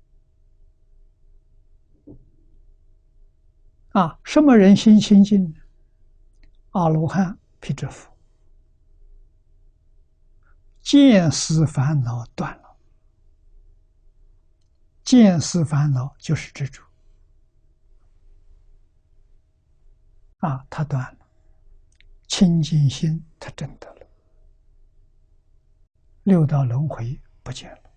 什么人心清净呢？阿罗汉、辟支佛，见思烦恼断了。见思烦恼就是执着他断了，清净心他证得了，六道轮回不见了。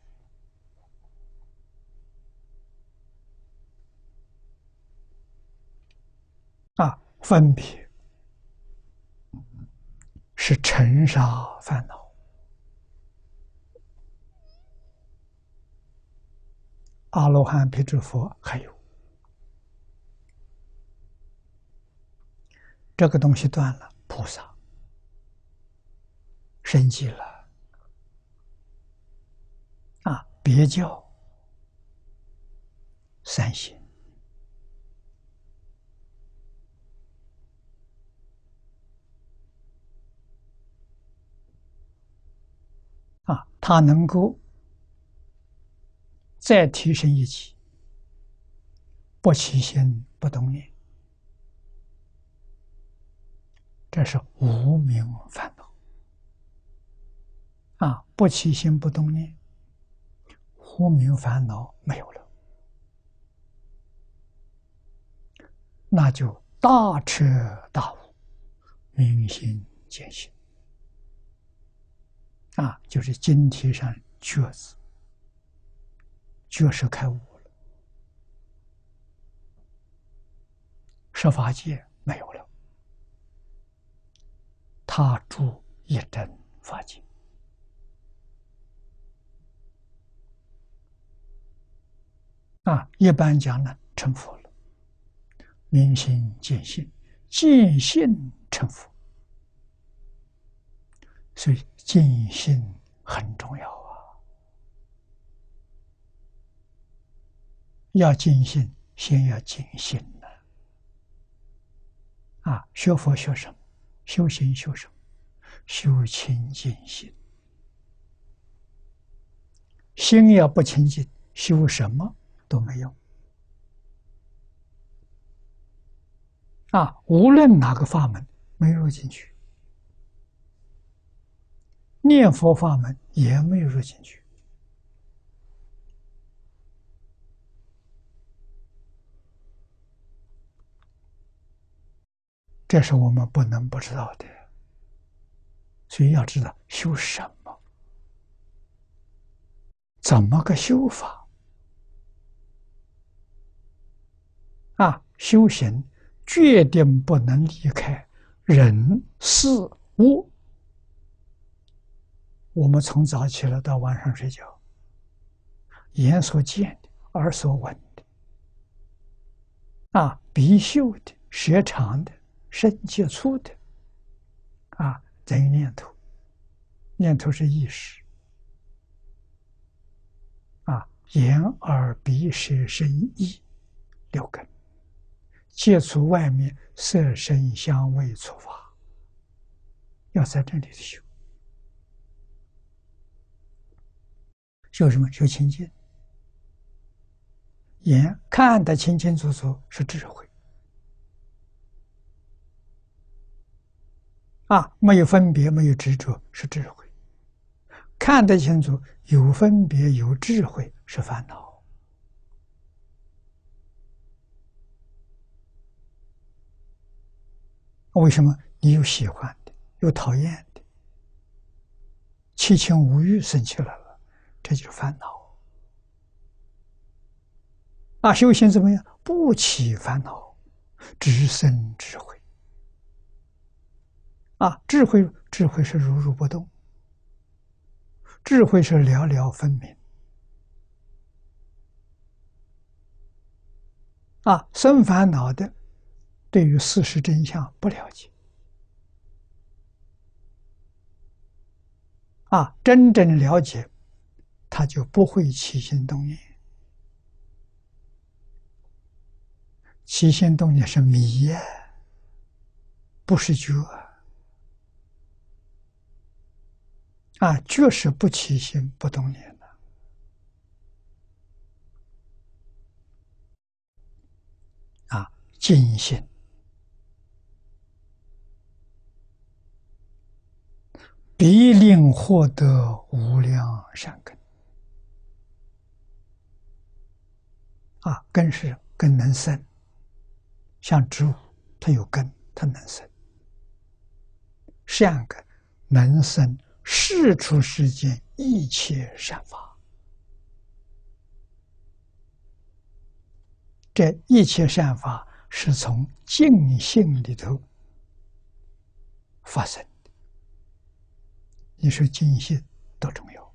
分别是尘沙烦恼，阿罗汉、辟支佛还有这个东西断了，菩萨升级了别教三行他能够再提升一级，不起心不动念，这是无明烦恼不起心不动念，无明烦恼没有了，那就大彻大悟，明心见性就是经题上觉字，觉是开悟了，十法界没有了，他住一真法界一般讲呢，成佛了，明心见性，见性成佛，所以见性很重要要见性，先要见性学佛学什么？修行修什么？修清净心。心要不清净，修什么都没用无论哪个法门没入进去，念佛法门也没有入进去。这是我们不能不知道的，所以要知道修什么，怎么个修法修行决定不能离开人事物。我们从早起来到晚上睡觉，眼所见的、耳所闻的，鼻嗅的、舌尝的、身接触的，等于念头。念头是意识。眼、耳、鼻、舌、身、意六根，接触外面色、声、香味、触、法，要在这里头修。修什么？修清净。眼看得清清楚楚是智慧，没有分别，没有执着是智慧。看得清楚，有分别，有智慧是烦恼。为什么？你有喜欢的，有讨厌的，七情五欲生起来了，这就是烦恼。修行怎么样？不起烦恼，只生智慧。智慧是如如不动，智慧是了了分明。生烦恼的，对于事实真相不了解。真正了解，他就不会起心动念。起心动念是迷呀，不是觉。觉是不起心不动念的。尽心必令获得无量善根。根是根能生，像植物，它有根，它能生。善根能生世出世间一切善法。这一切善法是从净性里头发生的。你说净性多重要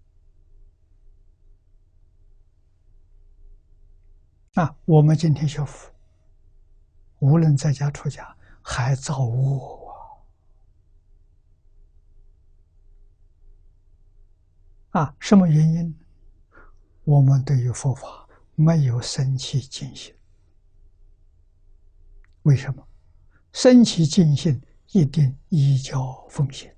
我们今天学佛，无论在家出家，还造恶什么原因？我们对于佛法没有生起净信。为什么？生起净信一定依教奉行。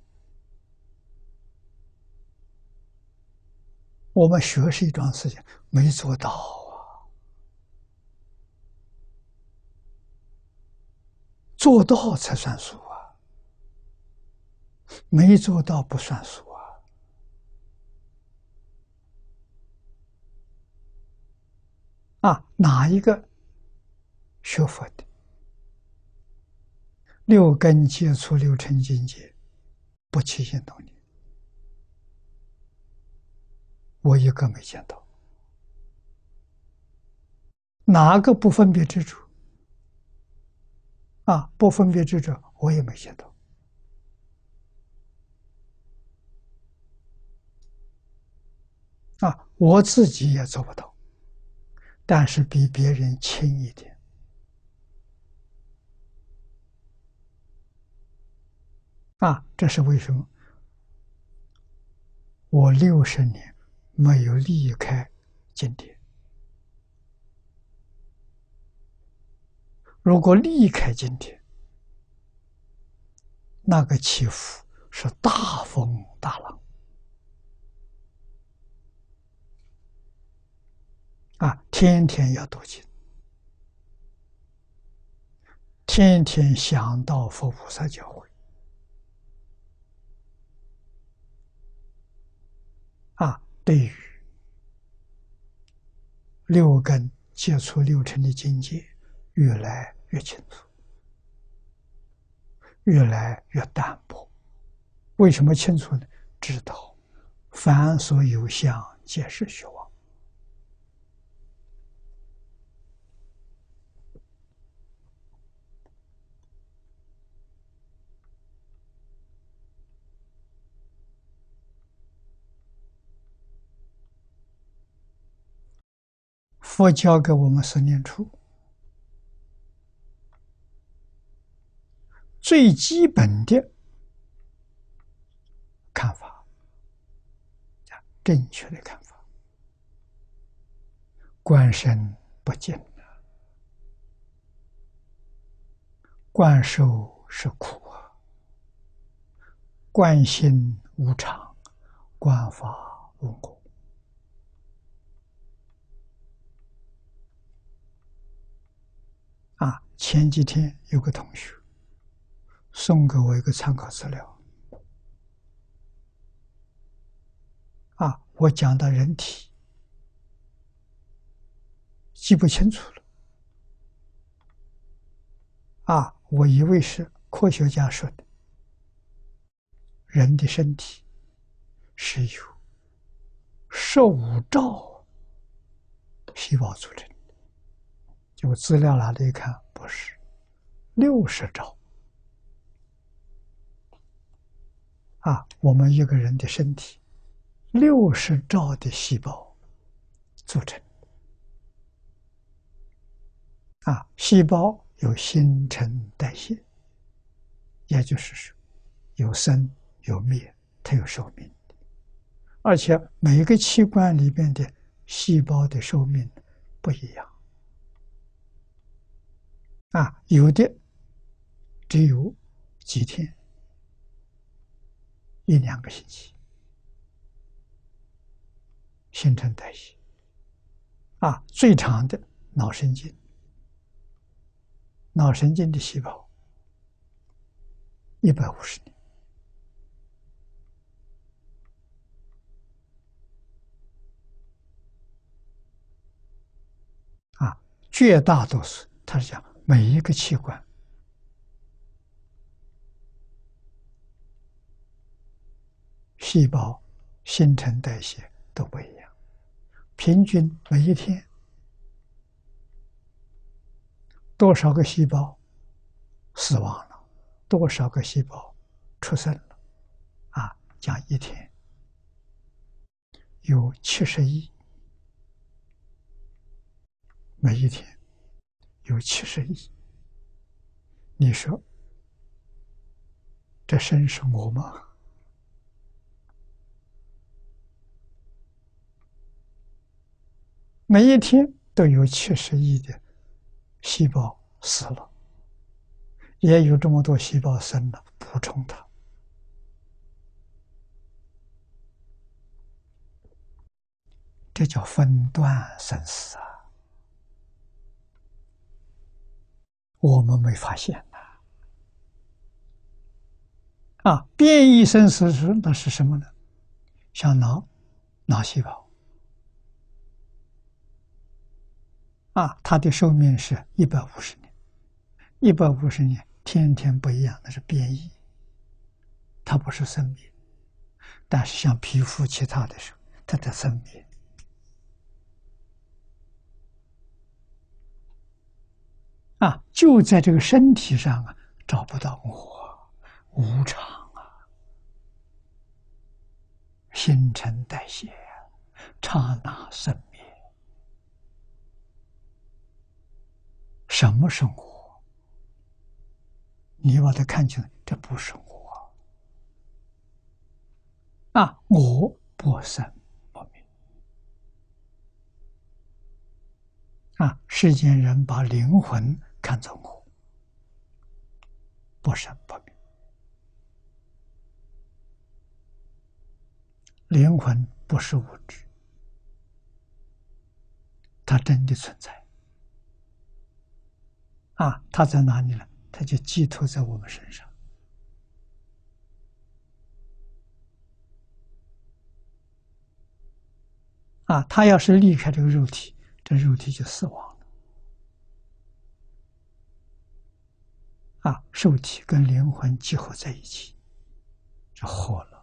我们学是一桩事情，没做到做到才算数没做到不算数哪一个学佛的六根接触六尘境界不起心动念？我一个没见到。哪个不分别之处？不分别之处我也没见到。我自己也做不到，但是比别人轻一点。这是为什么？我60年没有离开经典。如果离开经典，那个起伏是大风大浪天天要读经，天天想到佛菩萨教诲对于六根接触六尘的境界越来越清楚，越来越淡薄。为什么清楚呢？知道凡所有相皆是虚妄。 佛教给我们十念处最基本的看法，正确的看法。观身不净，观受是苦啊，观心无常，观法无我。前几天有个同学送给我一个参考资料，我讲到人体记不清楚了，我以为是科学家说的，人的身体是由15兆细胞组成的，结果资料拿来一看，不是60兆。我们一个人的身体60兆的细胞组成。细胞有新陈代谢，也就是说有生有灭，它有寿命，而且每一个器官里面的细胞的寿命不一样。有的只有几天1-2个星期新陈代谢。最长的脑神经，脑神经的细胞150年。绝大多数，他是讲每一个器官细胞新陈代谢都不一样，平均每一天多少个细胞死亡了，多少个细胞出生了。讲一天有70亿，每一天有70亿。你说这生是我吗？每一天都有70亿的细胞死了，也有这么多细胞生了，补充它。这叫分段生死我们没发现变异生死那是什么呢？像脑细胞它的寿命是150年，150年天天不一样，那是变异，它不是生灭。但是像皮肤其他的时候，它的生灭。就在这个身体上找不到我，无常新陈代谢刹那生灭。什么是我？你把它看清楚，这不是我我不生不灭世间人把灵魂看作我，不生不灭。灵魂不是物质，它真的存在它在哪里呢？它就寄托在我们身上它要是离开这个肉体，这肉体就死亡了受体跟灵魂结合在一起，就活了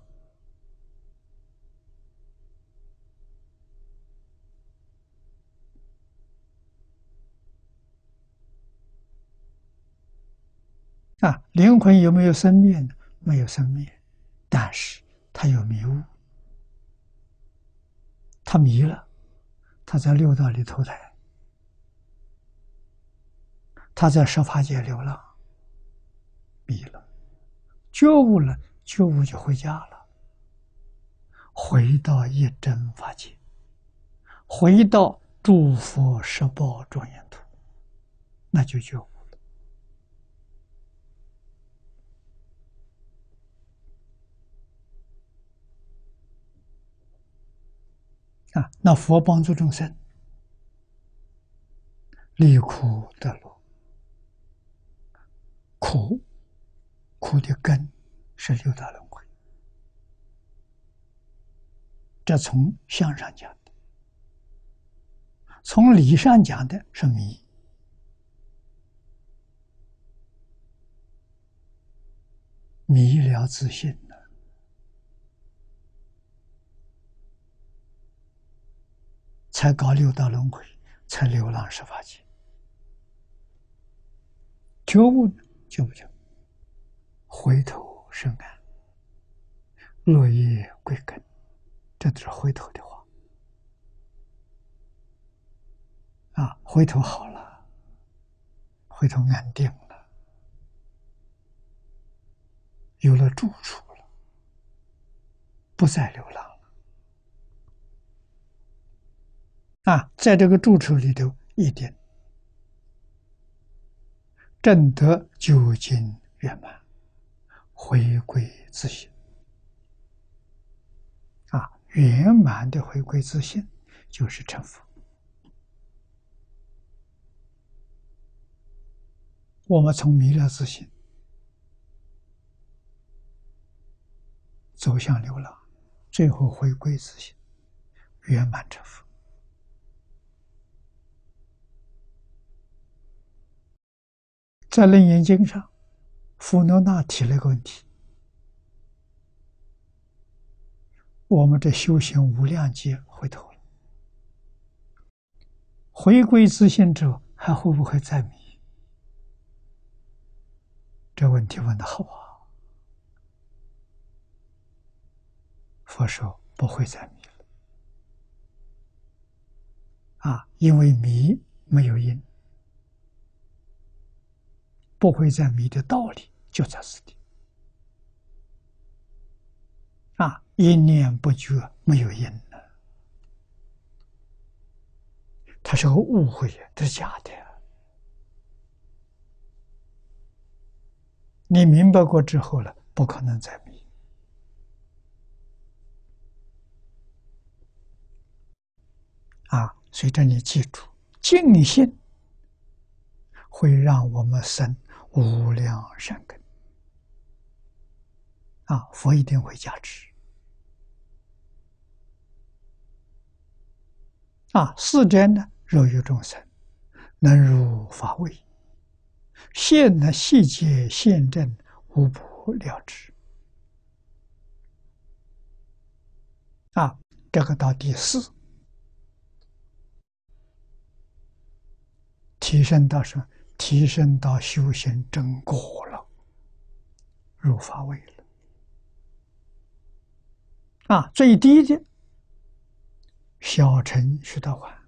灵魂有没有生灭呢？没有生灭，但是它有迷雾，它迷了，它在六道里投胎， 他在十法界流浪，迷了，觉悟了，觉悟就回家了，回到一真法界，回到诸佛十宝庄严土，那就觉悟了啊！那佛帮助众生离苦得乐，苦的根是六道轮回，这从相上讲的，从理上讲的是迷。迷了自信了，才搞六道轮回，才流浪十法界。觉悟觉不觉？回头是岸，落叶归根，这都是回头的话啊！回头好了，回头安定了，有了住处了，不再流浪了啊！在这个住处里头一定证得究竟圆满，回归自信啊！圆满的回归自信就是成佛。我们从迷了自信走向流浪，最后回归自信，圆满成佛。在《楞严经》上，富罗那提了个问题：我们这修行无量劫回头了，回归自信之后，还会不会再迷？这问题问得好啊！佛说不会再迷了啊，因为迷没有因，不会再迷的道理就在此地啊！一念不觉没有因了，它是个误会呀，这是假的。你明白过之后了，不可能再迷啊！所以这你记住，净心会让我们生无量善根啊！佛一定会加持啊！四者呢，若有众生能入法位，现呢细节现证，无不了之啊！这个到第四，提升到什么？提升到修行正果了，入法位了啊！最低的小乘须达洹，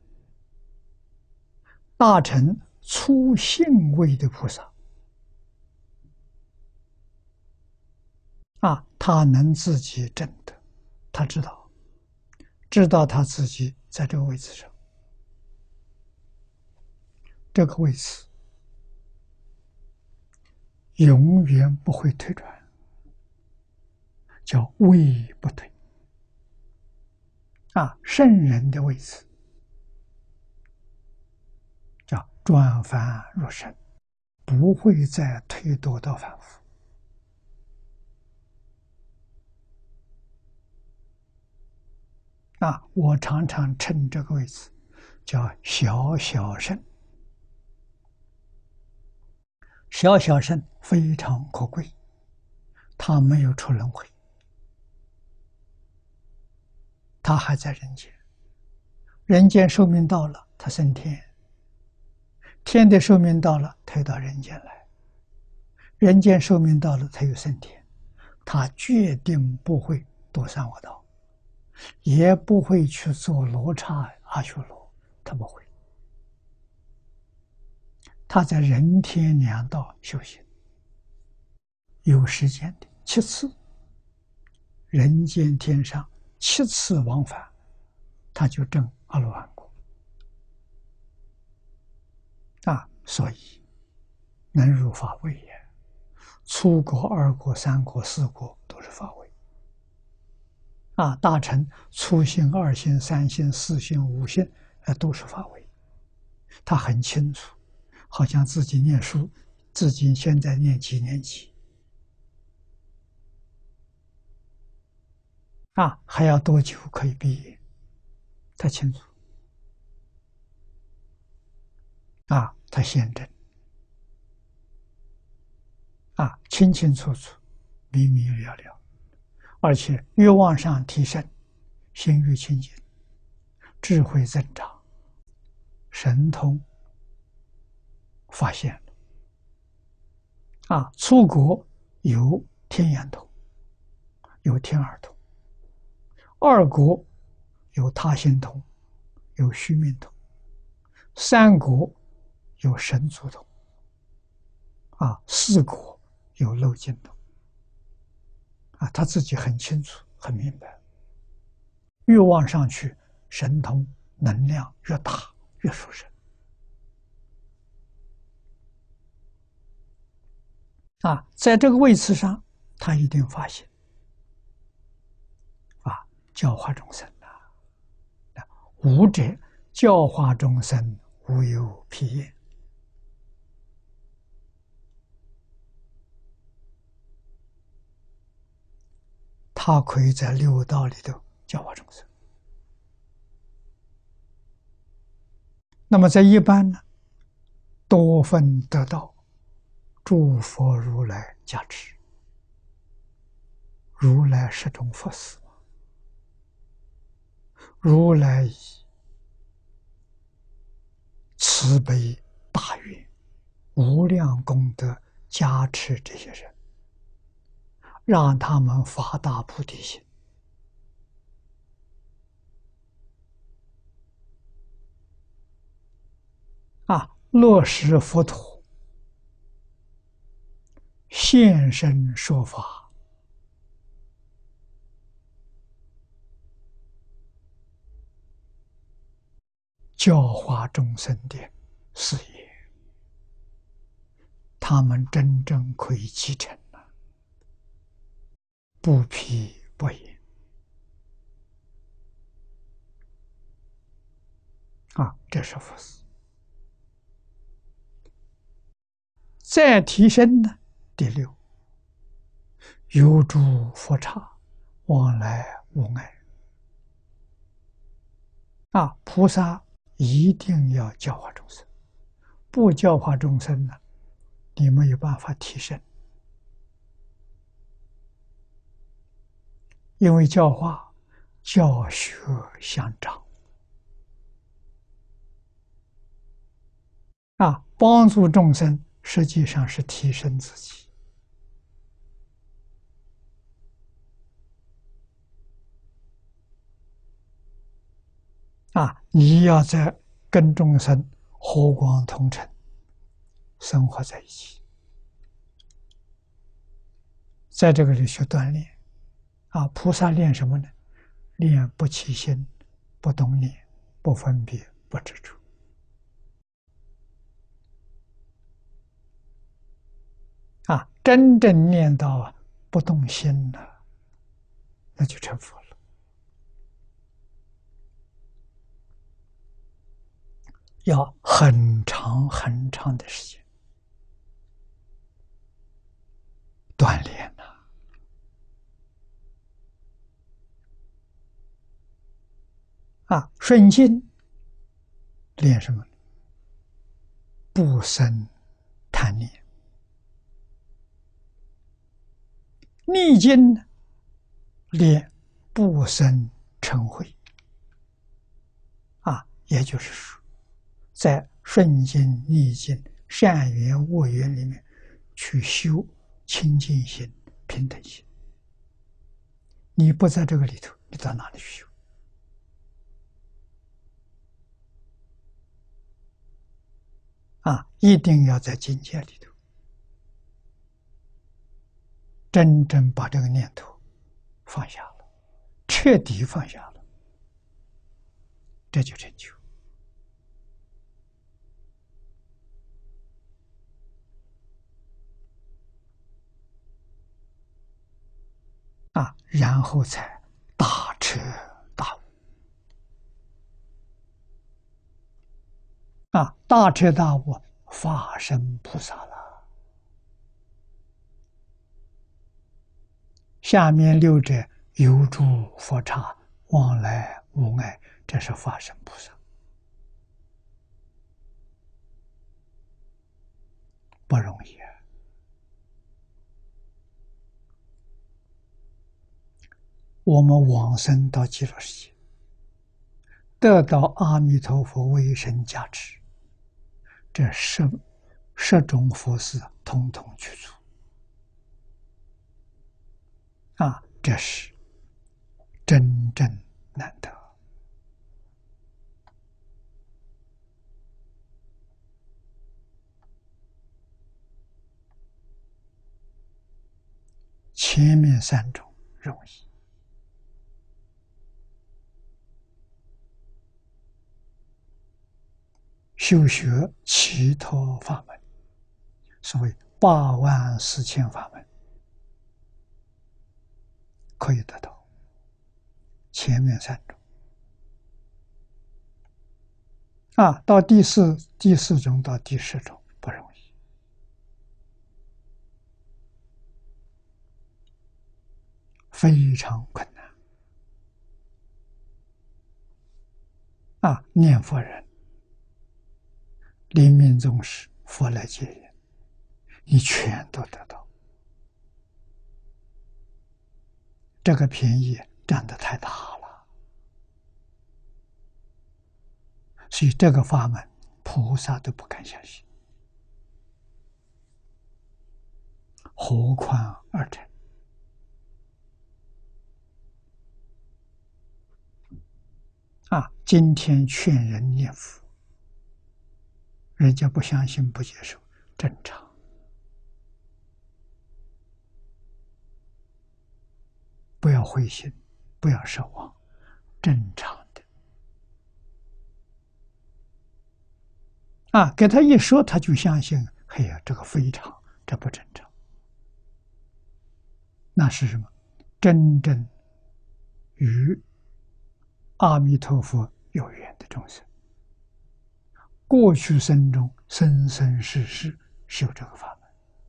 大乘初信位的菩萨啊，他能自己证得，他知道他自己在这个位置上，这个位置永远不会退转，叫位不退啊！圣人的位置叫转凡入圣，不会再退堕到凡夫啊！我常常称这个位置叫小小圣。小小圣非常可贵，他没有出轮回，他还在人间，人间寿命到了，他升天，天的寿命到了，他又到人间来，人间寿命到了，他又升天，他决定不会堕三恶道，也不会去做罗刹阿修罗，他不会。 他在人天两道修行，有时间的7次，人间天上7次往返，他就证阿罗汉果。所以能入法位也，初果、2果、3果、4果都是法位。大乘初信、2信、3信、4信、5信，都是法位。他很清楚，好像自己念书，自己现在念几年级，还要多久可以毕业，他清楚。他现证，清清楚楚，明明了了，而且越往上提升，心越清净，智慧增长，神通发现了。初果有天眼通，有天耳通；2果有他心通，有须弥通；3果有神足通；4果有漏尽通。他自己很清楚，很明白。越往上去，神通能量越大，越殊胜。在这个位次上，他一定发现教化众生无者教化众生，无有疲厌。他可以在6道里头教化众生。那么在一般呢，多分得道，诸佛如来加持，如来是种佛事，如来以慈悲大愿、无量功德加持这些人，让他们发大菩提心。落实佛陀现身说法，教化众生的事业，他们真正可以继承了，不疲不厌。这是佛事。再提升呢，第6，有诸佛刹，往来无碍。菩萨一定要教化众生，不教化众生呢，你没有办法提升。因为教化教学相长，帮助众生实际上是提升自己。你要在跟众生和光同尘，生活在一起，在这个里学锻炼。菩萨练什么呢？练不起心，不动念，不分别，不执着。真正练到不动心了，那就成佛了。要很长很长的时间锻炼顺境练什么？不生贪念。逆境练不生嗔恚。也就是说，在顺境、逆境、善缘、恶缘里面去修清净心、平等心。你不在这个里头，你到哪里去修？ 一定要在境界里头真正把这个念头放下了，彻底放下了，这就成就。然后才大彻大悟。大彻大悟，法身菩萨了。下面六者有诸佛刹，往来无碍，这是法身菩萨，不容易。我们往生到极乐世界，得到阿弥陀佛威神加持，这十种佛事统统去除。这是真正难得。前面三种容易，修学其他法门，所谓84000法门，可以得到前面三种。到第四种到第10种不容易。非常困难。念佛人临命终时，佛来接引，你全都得到。这个便宜占得太大了，所以这个法门菩萨都不敢相信，何况二乘。今天劝人念佛，人家不相信不接受，正常。不要灰心，不要失望，正常的。给他一说，他就相信，嘿呀，这个非常，这不正常。那是什么？真正与阿弥陀佛有缘的众生，过去生中生生世世修这个法门，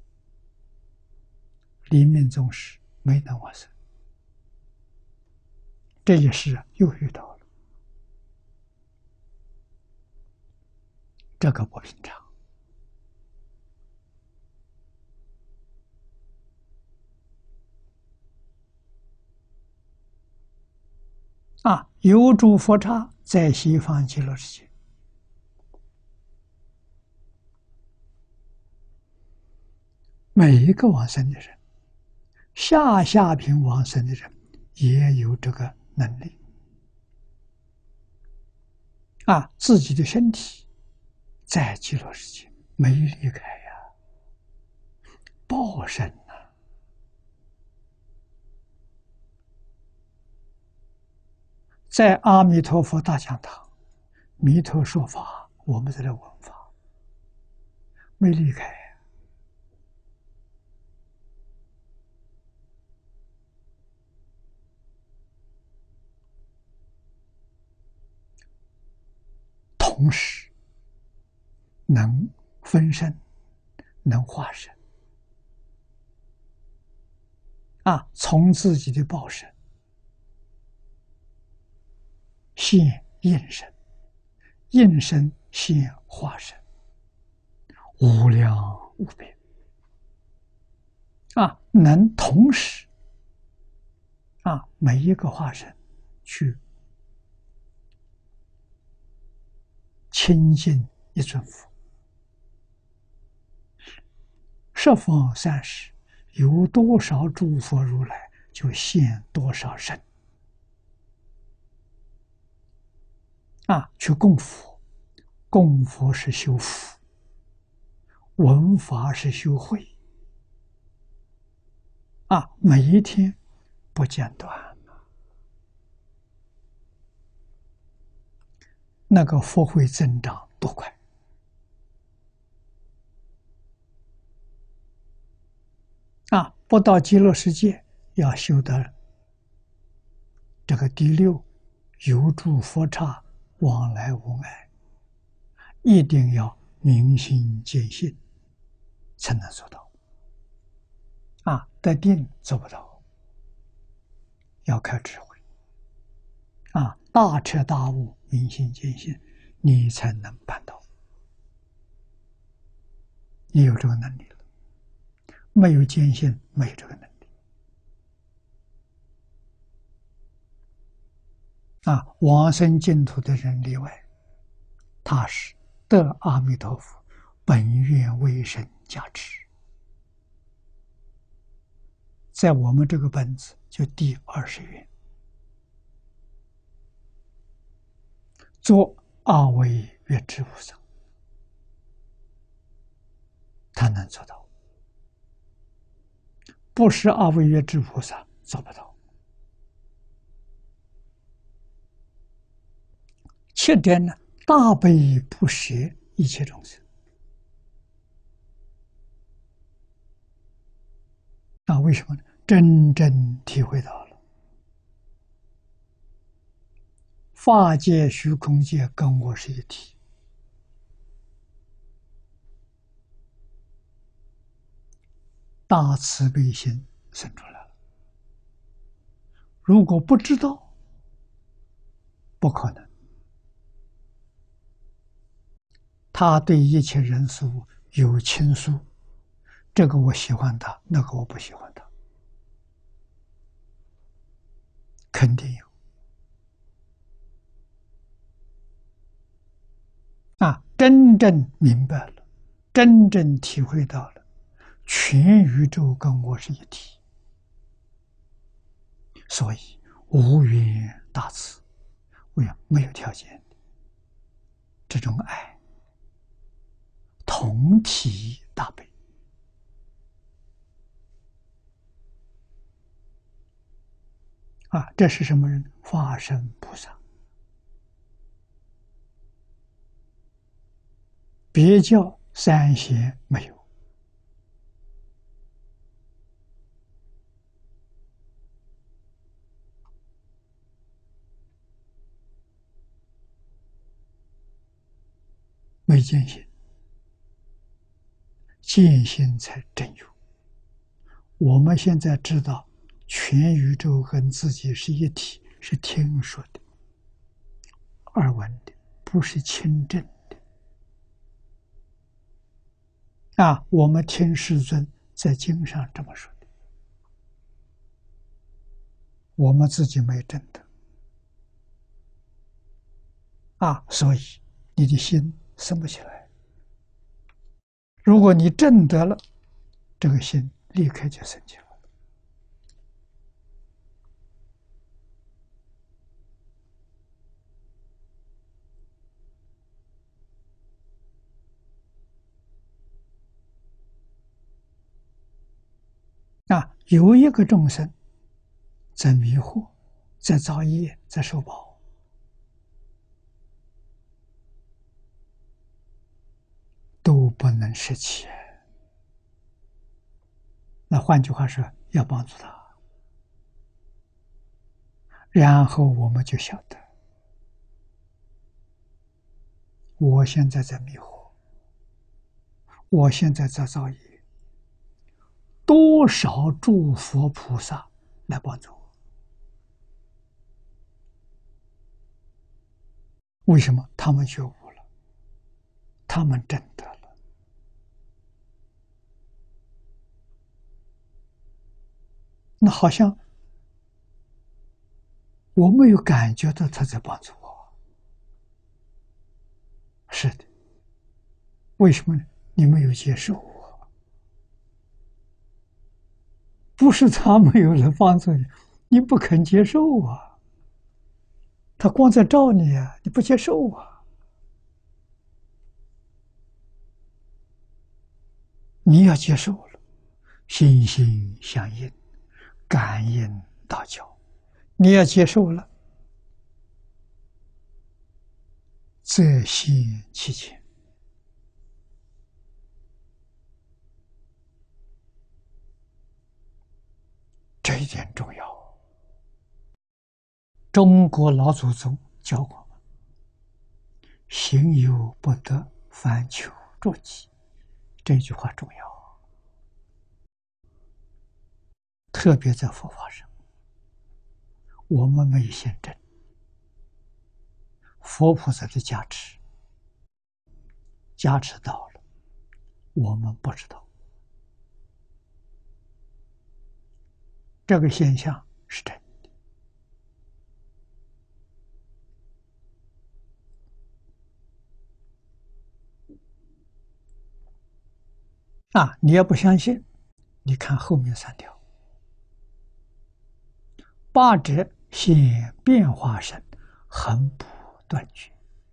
临命终时没能往生，这一世又遇到了，这个不平常。有诸佛刹在西方极乐世界，每一个往生的人，下品往生的人也有这个能力。自己的身体在极乐世界没离开呀，报身。在阿弥陀佛大讲堂，弥陀说法，我们在这闻法，没离开。同时能分身，能化身，从自己的报身现应身，应身现化身，无量无边。能同时每一个化身去亲近一尊佛，十方三世有多少诸佛如来，就现多少身去供佛。供佛是修福， 闻法是修慧啊，每一天不间断，那个福慧增长多快啊！不到极乐世界，要修得这个第六，有住佛刹，往来无碍，一定要明心见性，才能做到。啊，得定做不到，要靠智慧。啊，大彻大悟，明心见性，你才能办到。你有这个能力了，没有见性，没有这个能力。啊，往生净土的人例外，他是得阿弥陀佛本愿威神加持。在我们这个本子就第20愿，做阿惟越致菩萨，他能做到，不是阿惟越致菩萨做不到。7点呢，大悲不舍一切众生。那为什么呢？真正体会到了法界虚空界跟我是一体，大慈悲心生出来了。如果不知道，不可能。他对一切人事物有倾诉，这个我喜欢他，那个我不喜欢他，肯定有。啊，真正明白了，真正体会到了，全宇宙跟我是一体，所以无缘大慈，没有条件的这种爱，同体大悲。啊，这是什么人？化身菩萨。别教三贤没有。没见性，见性才真有。我们现在知道全宇宙跟自己是一体，是听说的、耳闻的，不是亲证的。啊，我们听世尊在经上这么说的，我们自己没证得。啊，所以你的心生不起来。如果你证得了，这个心立刻就生起来了。啊，有一个众生在迷惑，在造业，在受报，都不能舍弃。那换句话说，要帮助他，然后我们就晓得，我现在在迷惑，我现在在造业，多少诸佛菩萨来帮助我？为什么？他们觉悟了，他们证得了。那好像我没有感觉到他在帮助我。是的，为什么呢？你没有接受我，不是他没有人帮助你，你不肯接受啊。他光在照你啊，你不接受啊。 你要接受了，心心相印，感应道交。你要接受了，则现其前。这一点重要。中国老祖宗教过我们：行有不得，反求诸己。这句话重要，特别在佛法上，我们没有现证，佛菩萨的加持到了，我们不知道。这个现象是真的啊！你要不相信，你看后面3条：八者现变化身，恒不断绝。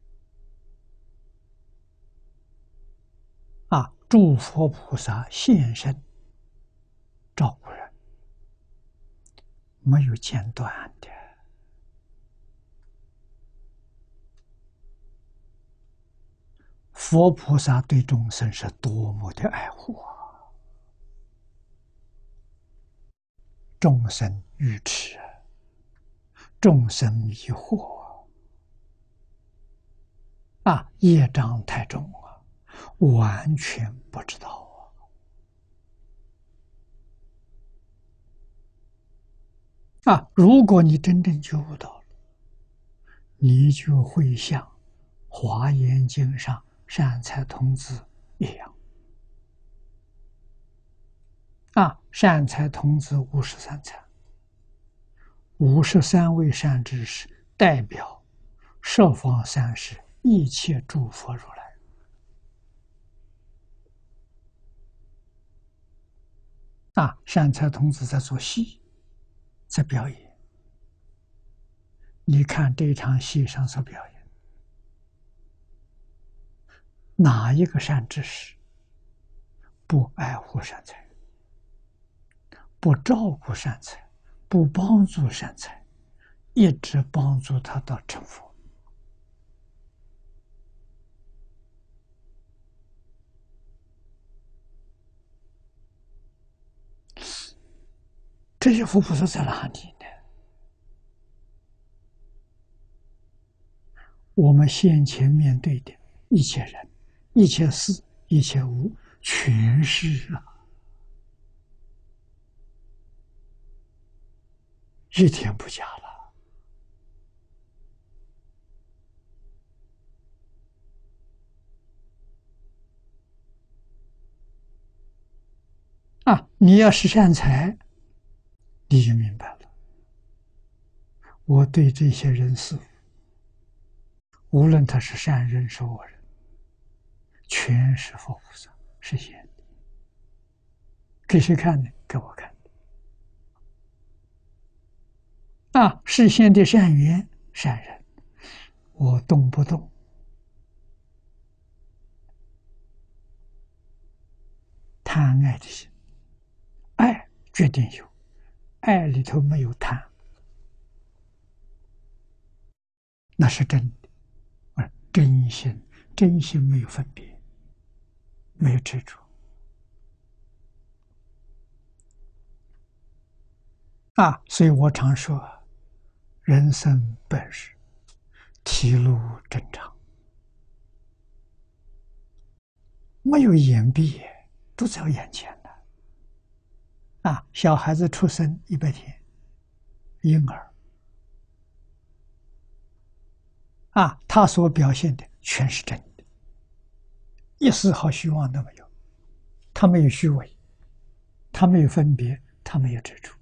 啊！诸佛菩萨现身照顾人，没有间断的。佛菩萨对众生是多么的爱护啊！众生愚痴，众生迷惑啊，业障太重啊，完全不知道啊！如果你真正觉悟到了，你就会像《华严经》上善财童子一样啊！善财童子53财，53位善知识代表十方三世一切诸佛如来啊！善财童子在做戏，在表演。你看这场戏上所表演，哪一个善知识不爱护善财，不照顾善财，不帮助善财，一直帮助他到成佛？这些佛菩萨在哪里呢？我们先前面对的一切人、一切事、一切物，全是一点不假了啊！你要是善财，你就明白了。我对这些人事物，无论他是善人是恶人，全是佛菩萨实现的。给谁看呢？给我看的啊！实现的善缘善人，我动不动贪爱的心，爱决定有，爱里头没有贪，那是真的。真心，真心没有分别，没有执着啊！所以我常说，人生本是体路正常，没有言毕，都在眼前的啊！小孩子出生100天，婴儿啊，他所表现的全是真的，一丝毫虚妄都没有。他没有虚伪，他没有分别，他没有执着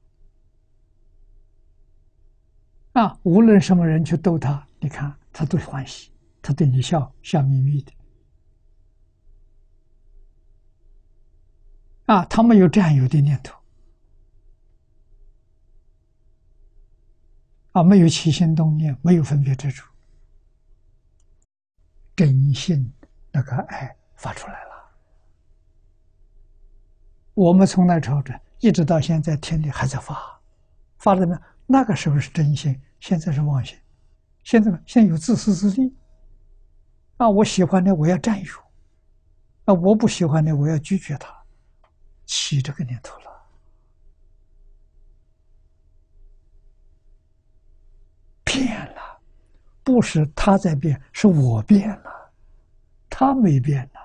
啊！无论什么人去逗他，你看他都欢喜，他对你笑眯眯的啊！他没有占有的念头啊，没有起心动念，没有分别执着，真心那个爱发出来了我们从那朝着一直到现在，天里还在发，发了呢。那个时候是真心，现在是妄心。现在有自私自利啊！我喜欢的我要占有啊，我不喜欢的我要拒绝他，起这个念头了，变了。不是他在变，是我变了，他没变呢。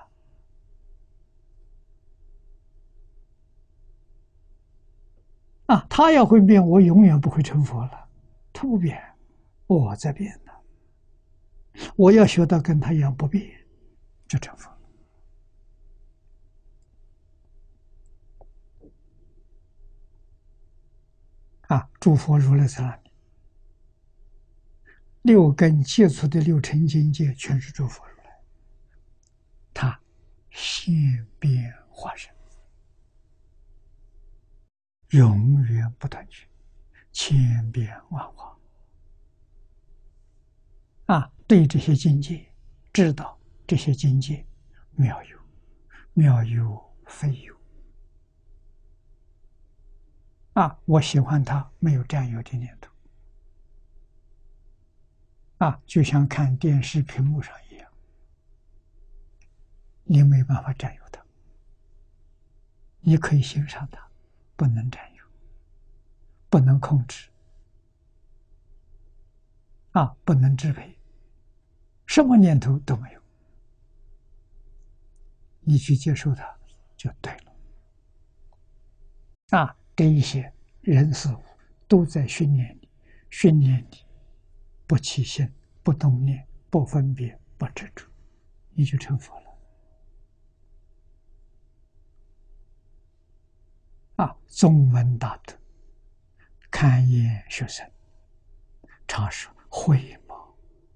啊，他要会变，我永远不会成佛了。他不变，我在变呢。我要学到跟他一样不变，就成佛了。啊，诸佛如来在那里，六根接触的六尘境界，全是诸佛如来，他现变化身，永远不断绝，千变万化。啊，对这些境界，知道这些境界妙有，妙有非有。啊，我喜欢它，没有占有的念头。啊，就像看电视屏幕上一样，你没办法占有它，你可以欣赏它，不能占有，不能控制，啊，不能支配，什么念头都没有，你去接受它就对了。啊，这一些人事物都在训练你，训练你不起心、不动念、不分别、不执着，你就成佛了。啊，宗门大德，堪言学生，常说慧毛。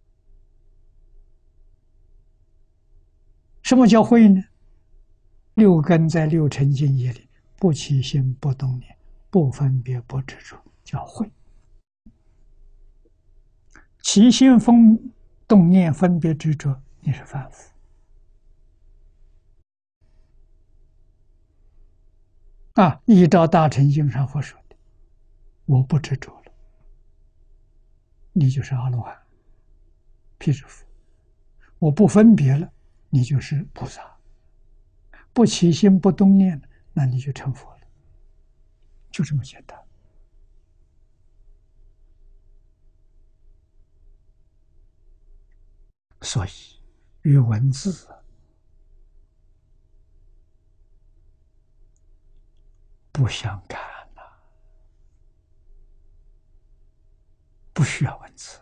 什么叫慧呢？六根在六尘境界里，不起心、不动念、不分别、不执着，叫慧。起心动念、分别执着，你是凡夫。啊，依照大乘经上所说的，我不执着了，你就是阿罗汉、辟支佛；我不分别了，你就是菩萨；不起心不动念了，那你就成佛了，就这么简单。所以，与文字不相干了，不需要文字。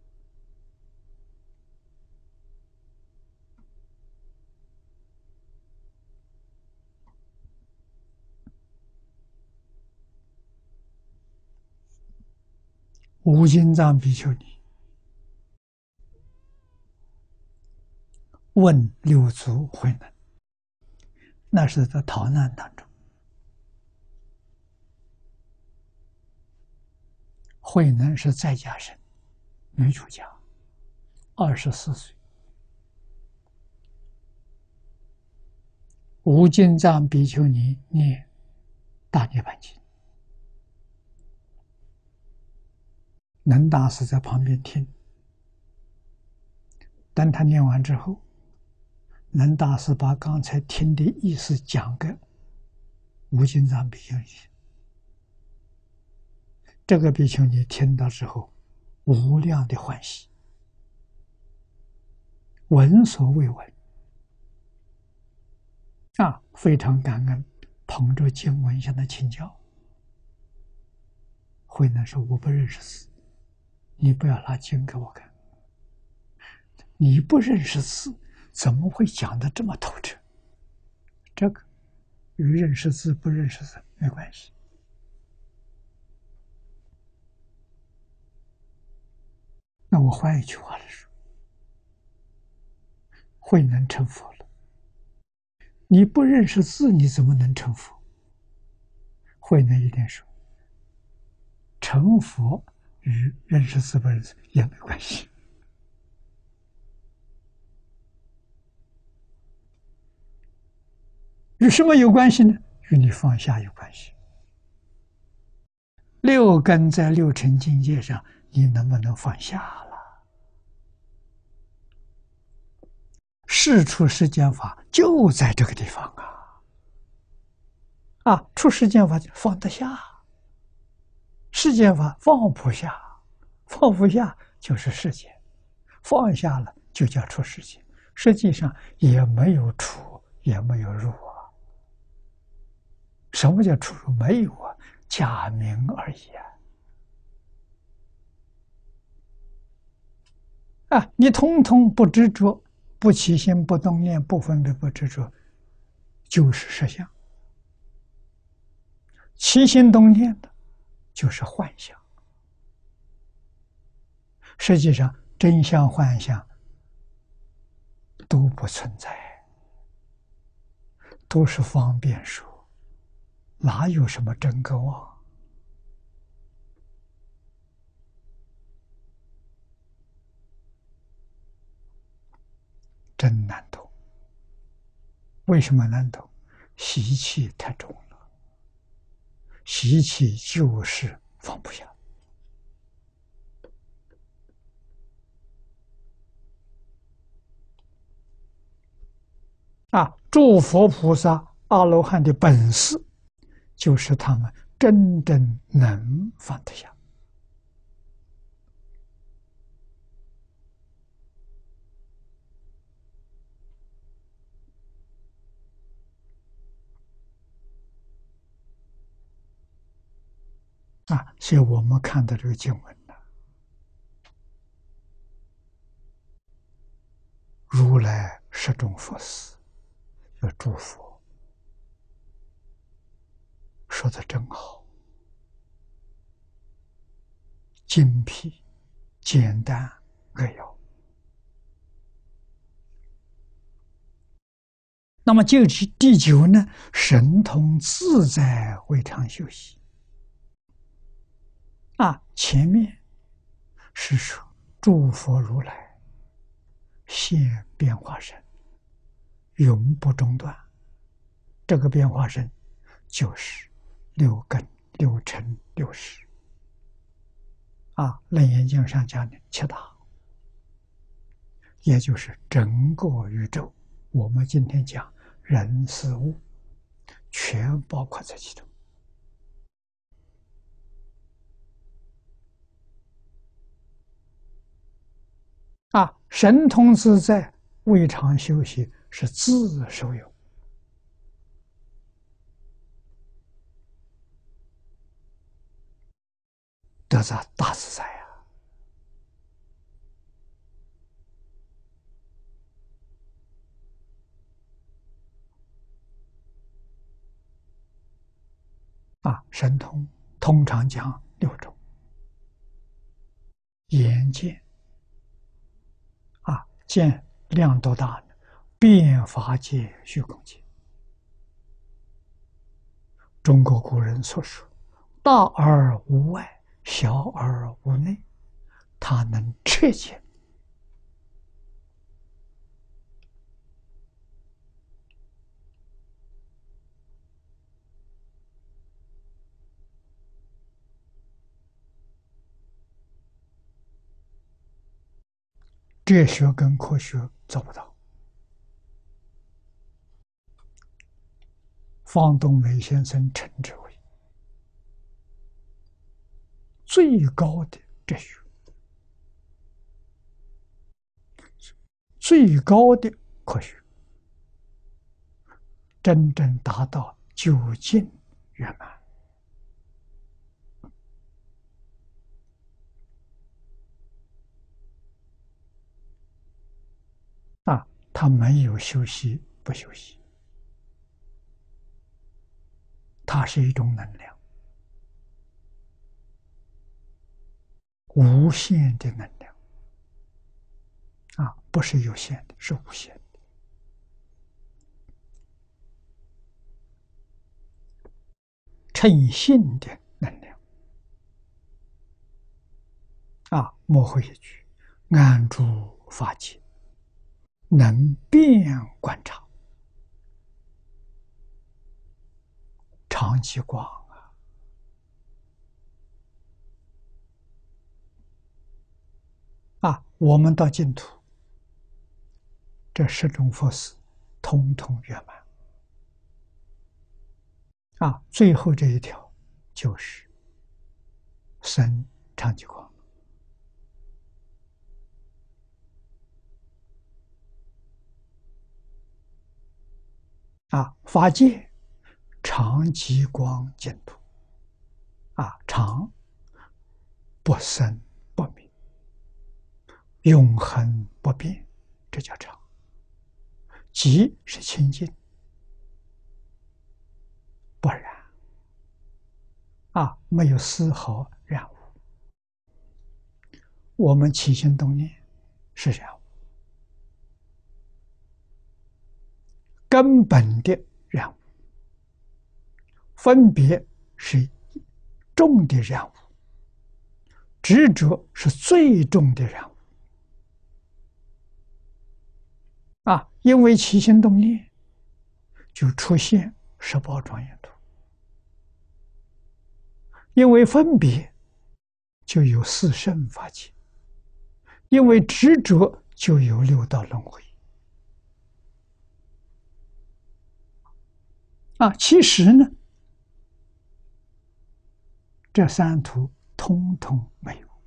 无尽藏比丘尼问六祖慧能，那是在逃难当中。慧能是在家生，没出家，24岁。无尽藏比丘尼念大涅槃经，能大师在旁边听。等他念完之后，能大师把刚才听的意思讲给无尽藏比丘尼。这个比丘尼听到之后，无量的欢喜，闻所未闻。啊，非常感恩，捧着经文向他请教。慧能说：“我不认识字，你不要拿经给我看。你不认识字，怎么会讲得这么透彻？这个与认识字不认识字没关系。”那我换一句话来说，慧能成佛了。你不认识字，你怎么能成佛？慧能一定说，成佛与认识字不认识也没关系。与什么有关系呢？ 与你放下有关系。六根在六尘境界上，你能不能放下了？事出世间法就在这个地方出世间法就放得下，世间法放不下，放不下就是世间，放下了就叫出世间。实际上也没有出，也没有入什么叫出入？没有假名而已你通通不执着，不起心，不动念，不分别，不执着，就是实相。起心动念的，就是幻象。实际上，真相、幻象都不存在，都是方便说，哪有什么真跟妄？真难懂。为什么难懂？习气太重了，习气就是放不下。诸佛菩萨、阿罗汉的本事，就是他们真正能放得下。所以我们看到这个经文呢，如来十种佛事，要诸佛说的真好，精辟、简单、扼要。那么第九呢？神通自在未常修习。前面是说诸佛如来现变化身，永不中断。这个变化身就是六根、六尘、六识。楞严经上讲的七大，也就是整个宇宙。我们今天讲人事物，全包括在其中。神通自在，未常修习，是自受用。得在大自在神通通常讲六种：眼见见量多大呢？遍法界虚空界。中国古人所说：“大而无外，小而无内。”他能彻见。哲学跟科学做不到。方东美先生称之为最高的哲学，最高的科学，真正达到究竟圆满。他没有休息不休息，它是一种能量，无限的能量不是有限的，是无限的。称性的能量模糊一句，安住法界，能变观察。 常寂光我们到净土，这10种佛事通通圆满最后这一条就是生常寂光法界常寂光净土常不生不灭，永恒不变，这叫常。寂是清净，不染没有丝毫染污。我们起心动念是染污，根本的染污，分别是重的染污，执着是最重的染污因为起心动念就出现18庄严图，因为分别就有四圣法界，因为执着就有六道轮回其实呢，这3图通通没有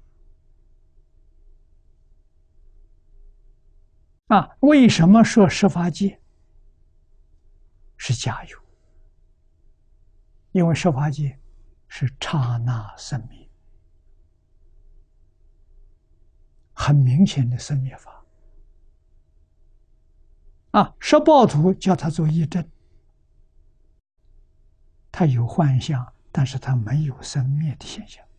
为什么说十法界是假有？因为十法界是刹那生灭，很明显的生灭法18图叫它做一真，它有幻象，但是它没有生灭的现象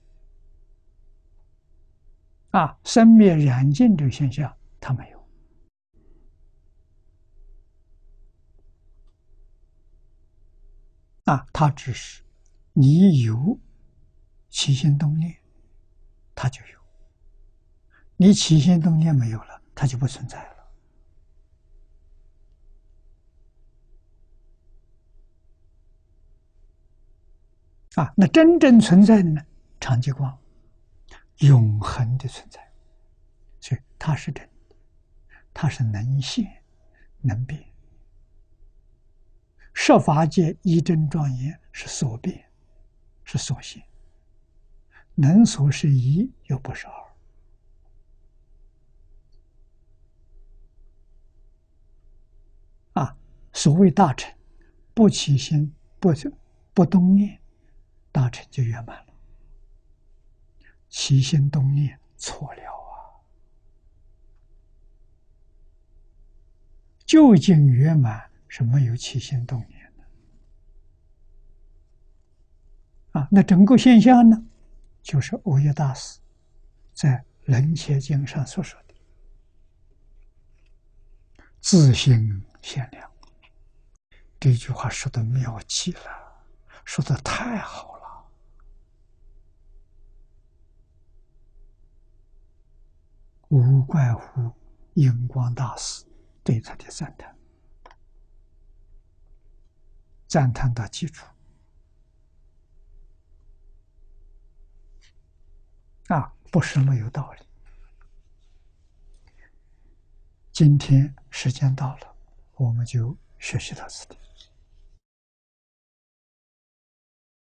生灭染净这个现象它没有它只是你有起心动念，它就有；你起心动念没有了，它就不存在了那真正存在的呢？常寂光，永恒的存在，所以它是真的，它是能现能变。十法界一真庄严是所变，是所现，能所是一，又不是二所谓大乘，不起心不动念，大乘就圆满了。起心动念错了究竟圆满是没有起心动念的那整个现象呢，就是欧耶大师在《楞伽经》上所说的自性现量。这句话说的妙极了，说的太好了。无怪乎印光大师对他的赞叹，赞叹到基础不是没有道理。今天时间到了，我们就学习到此地。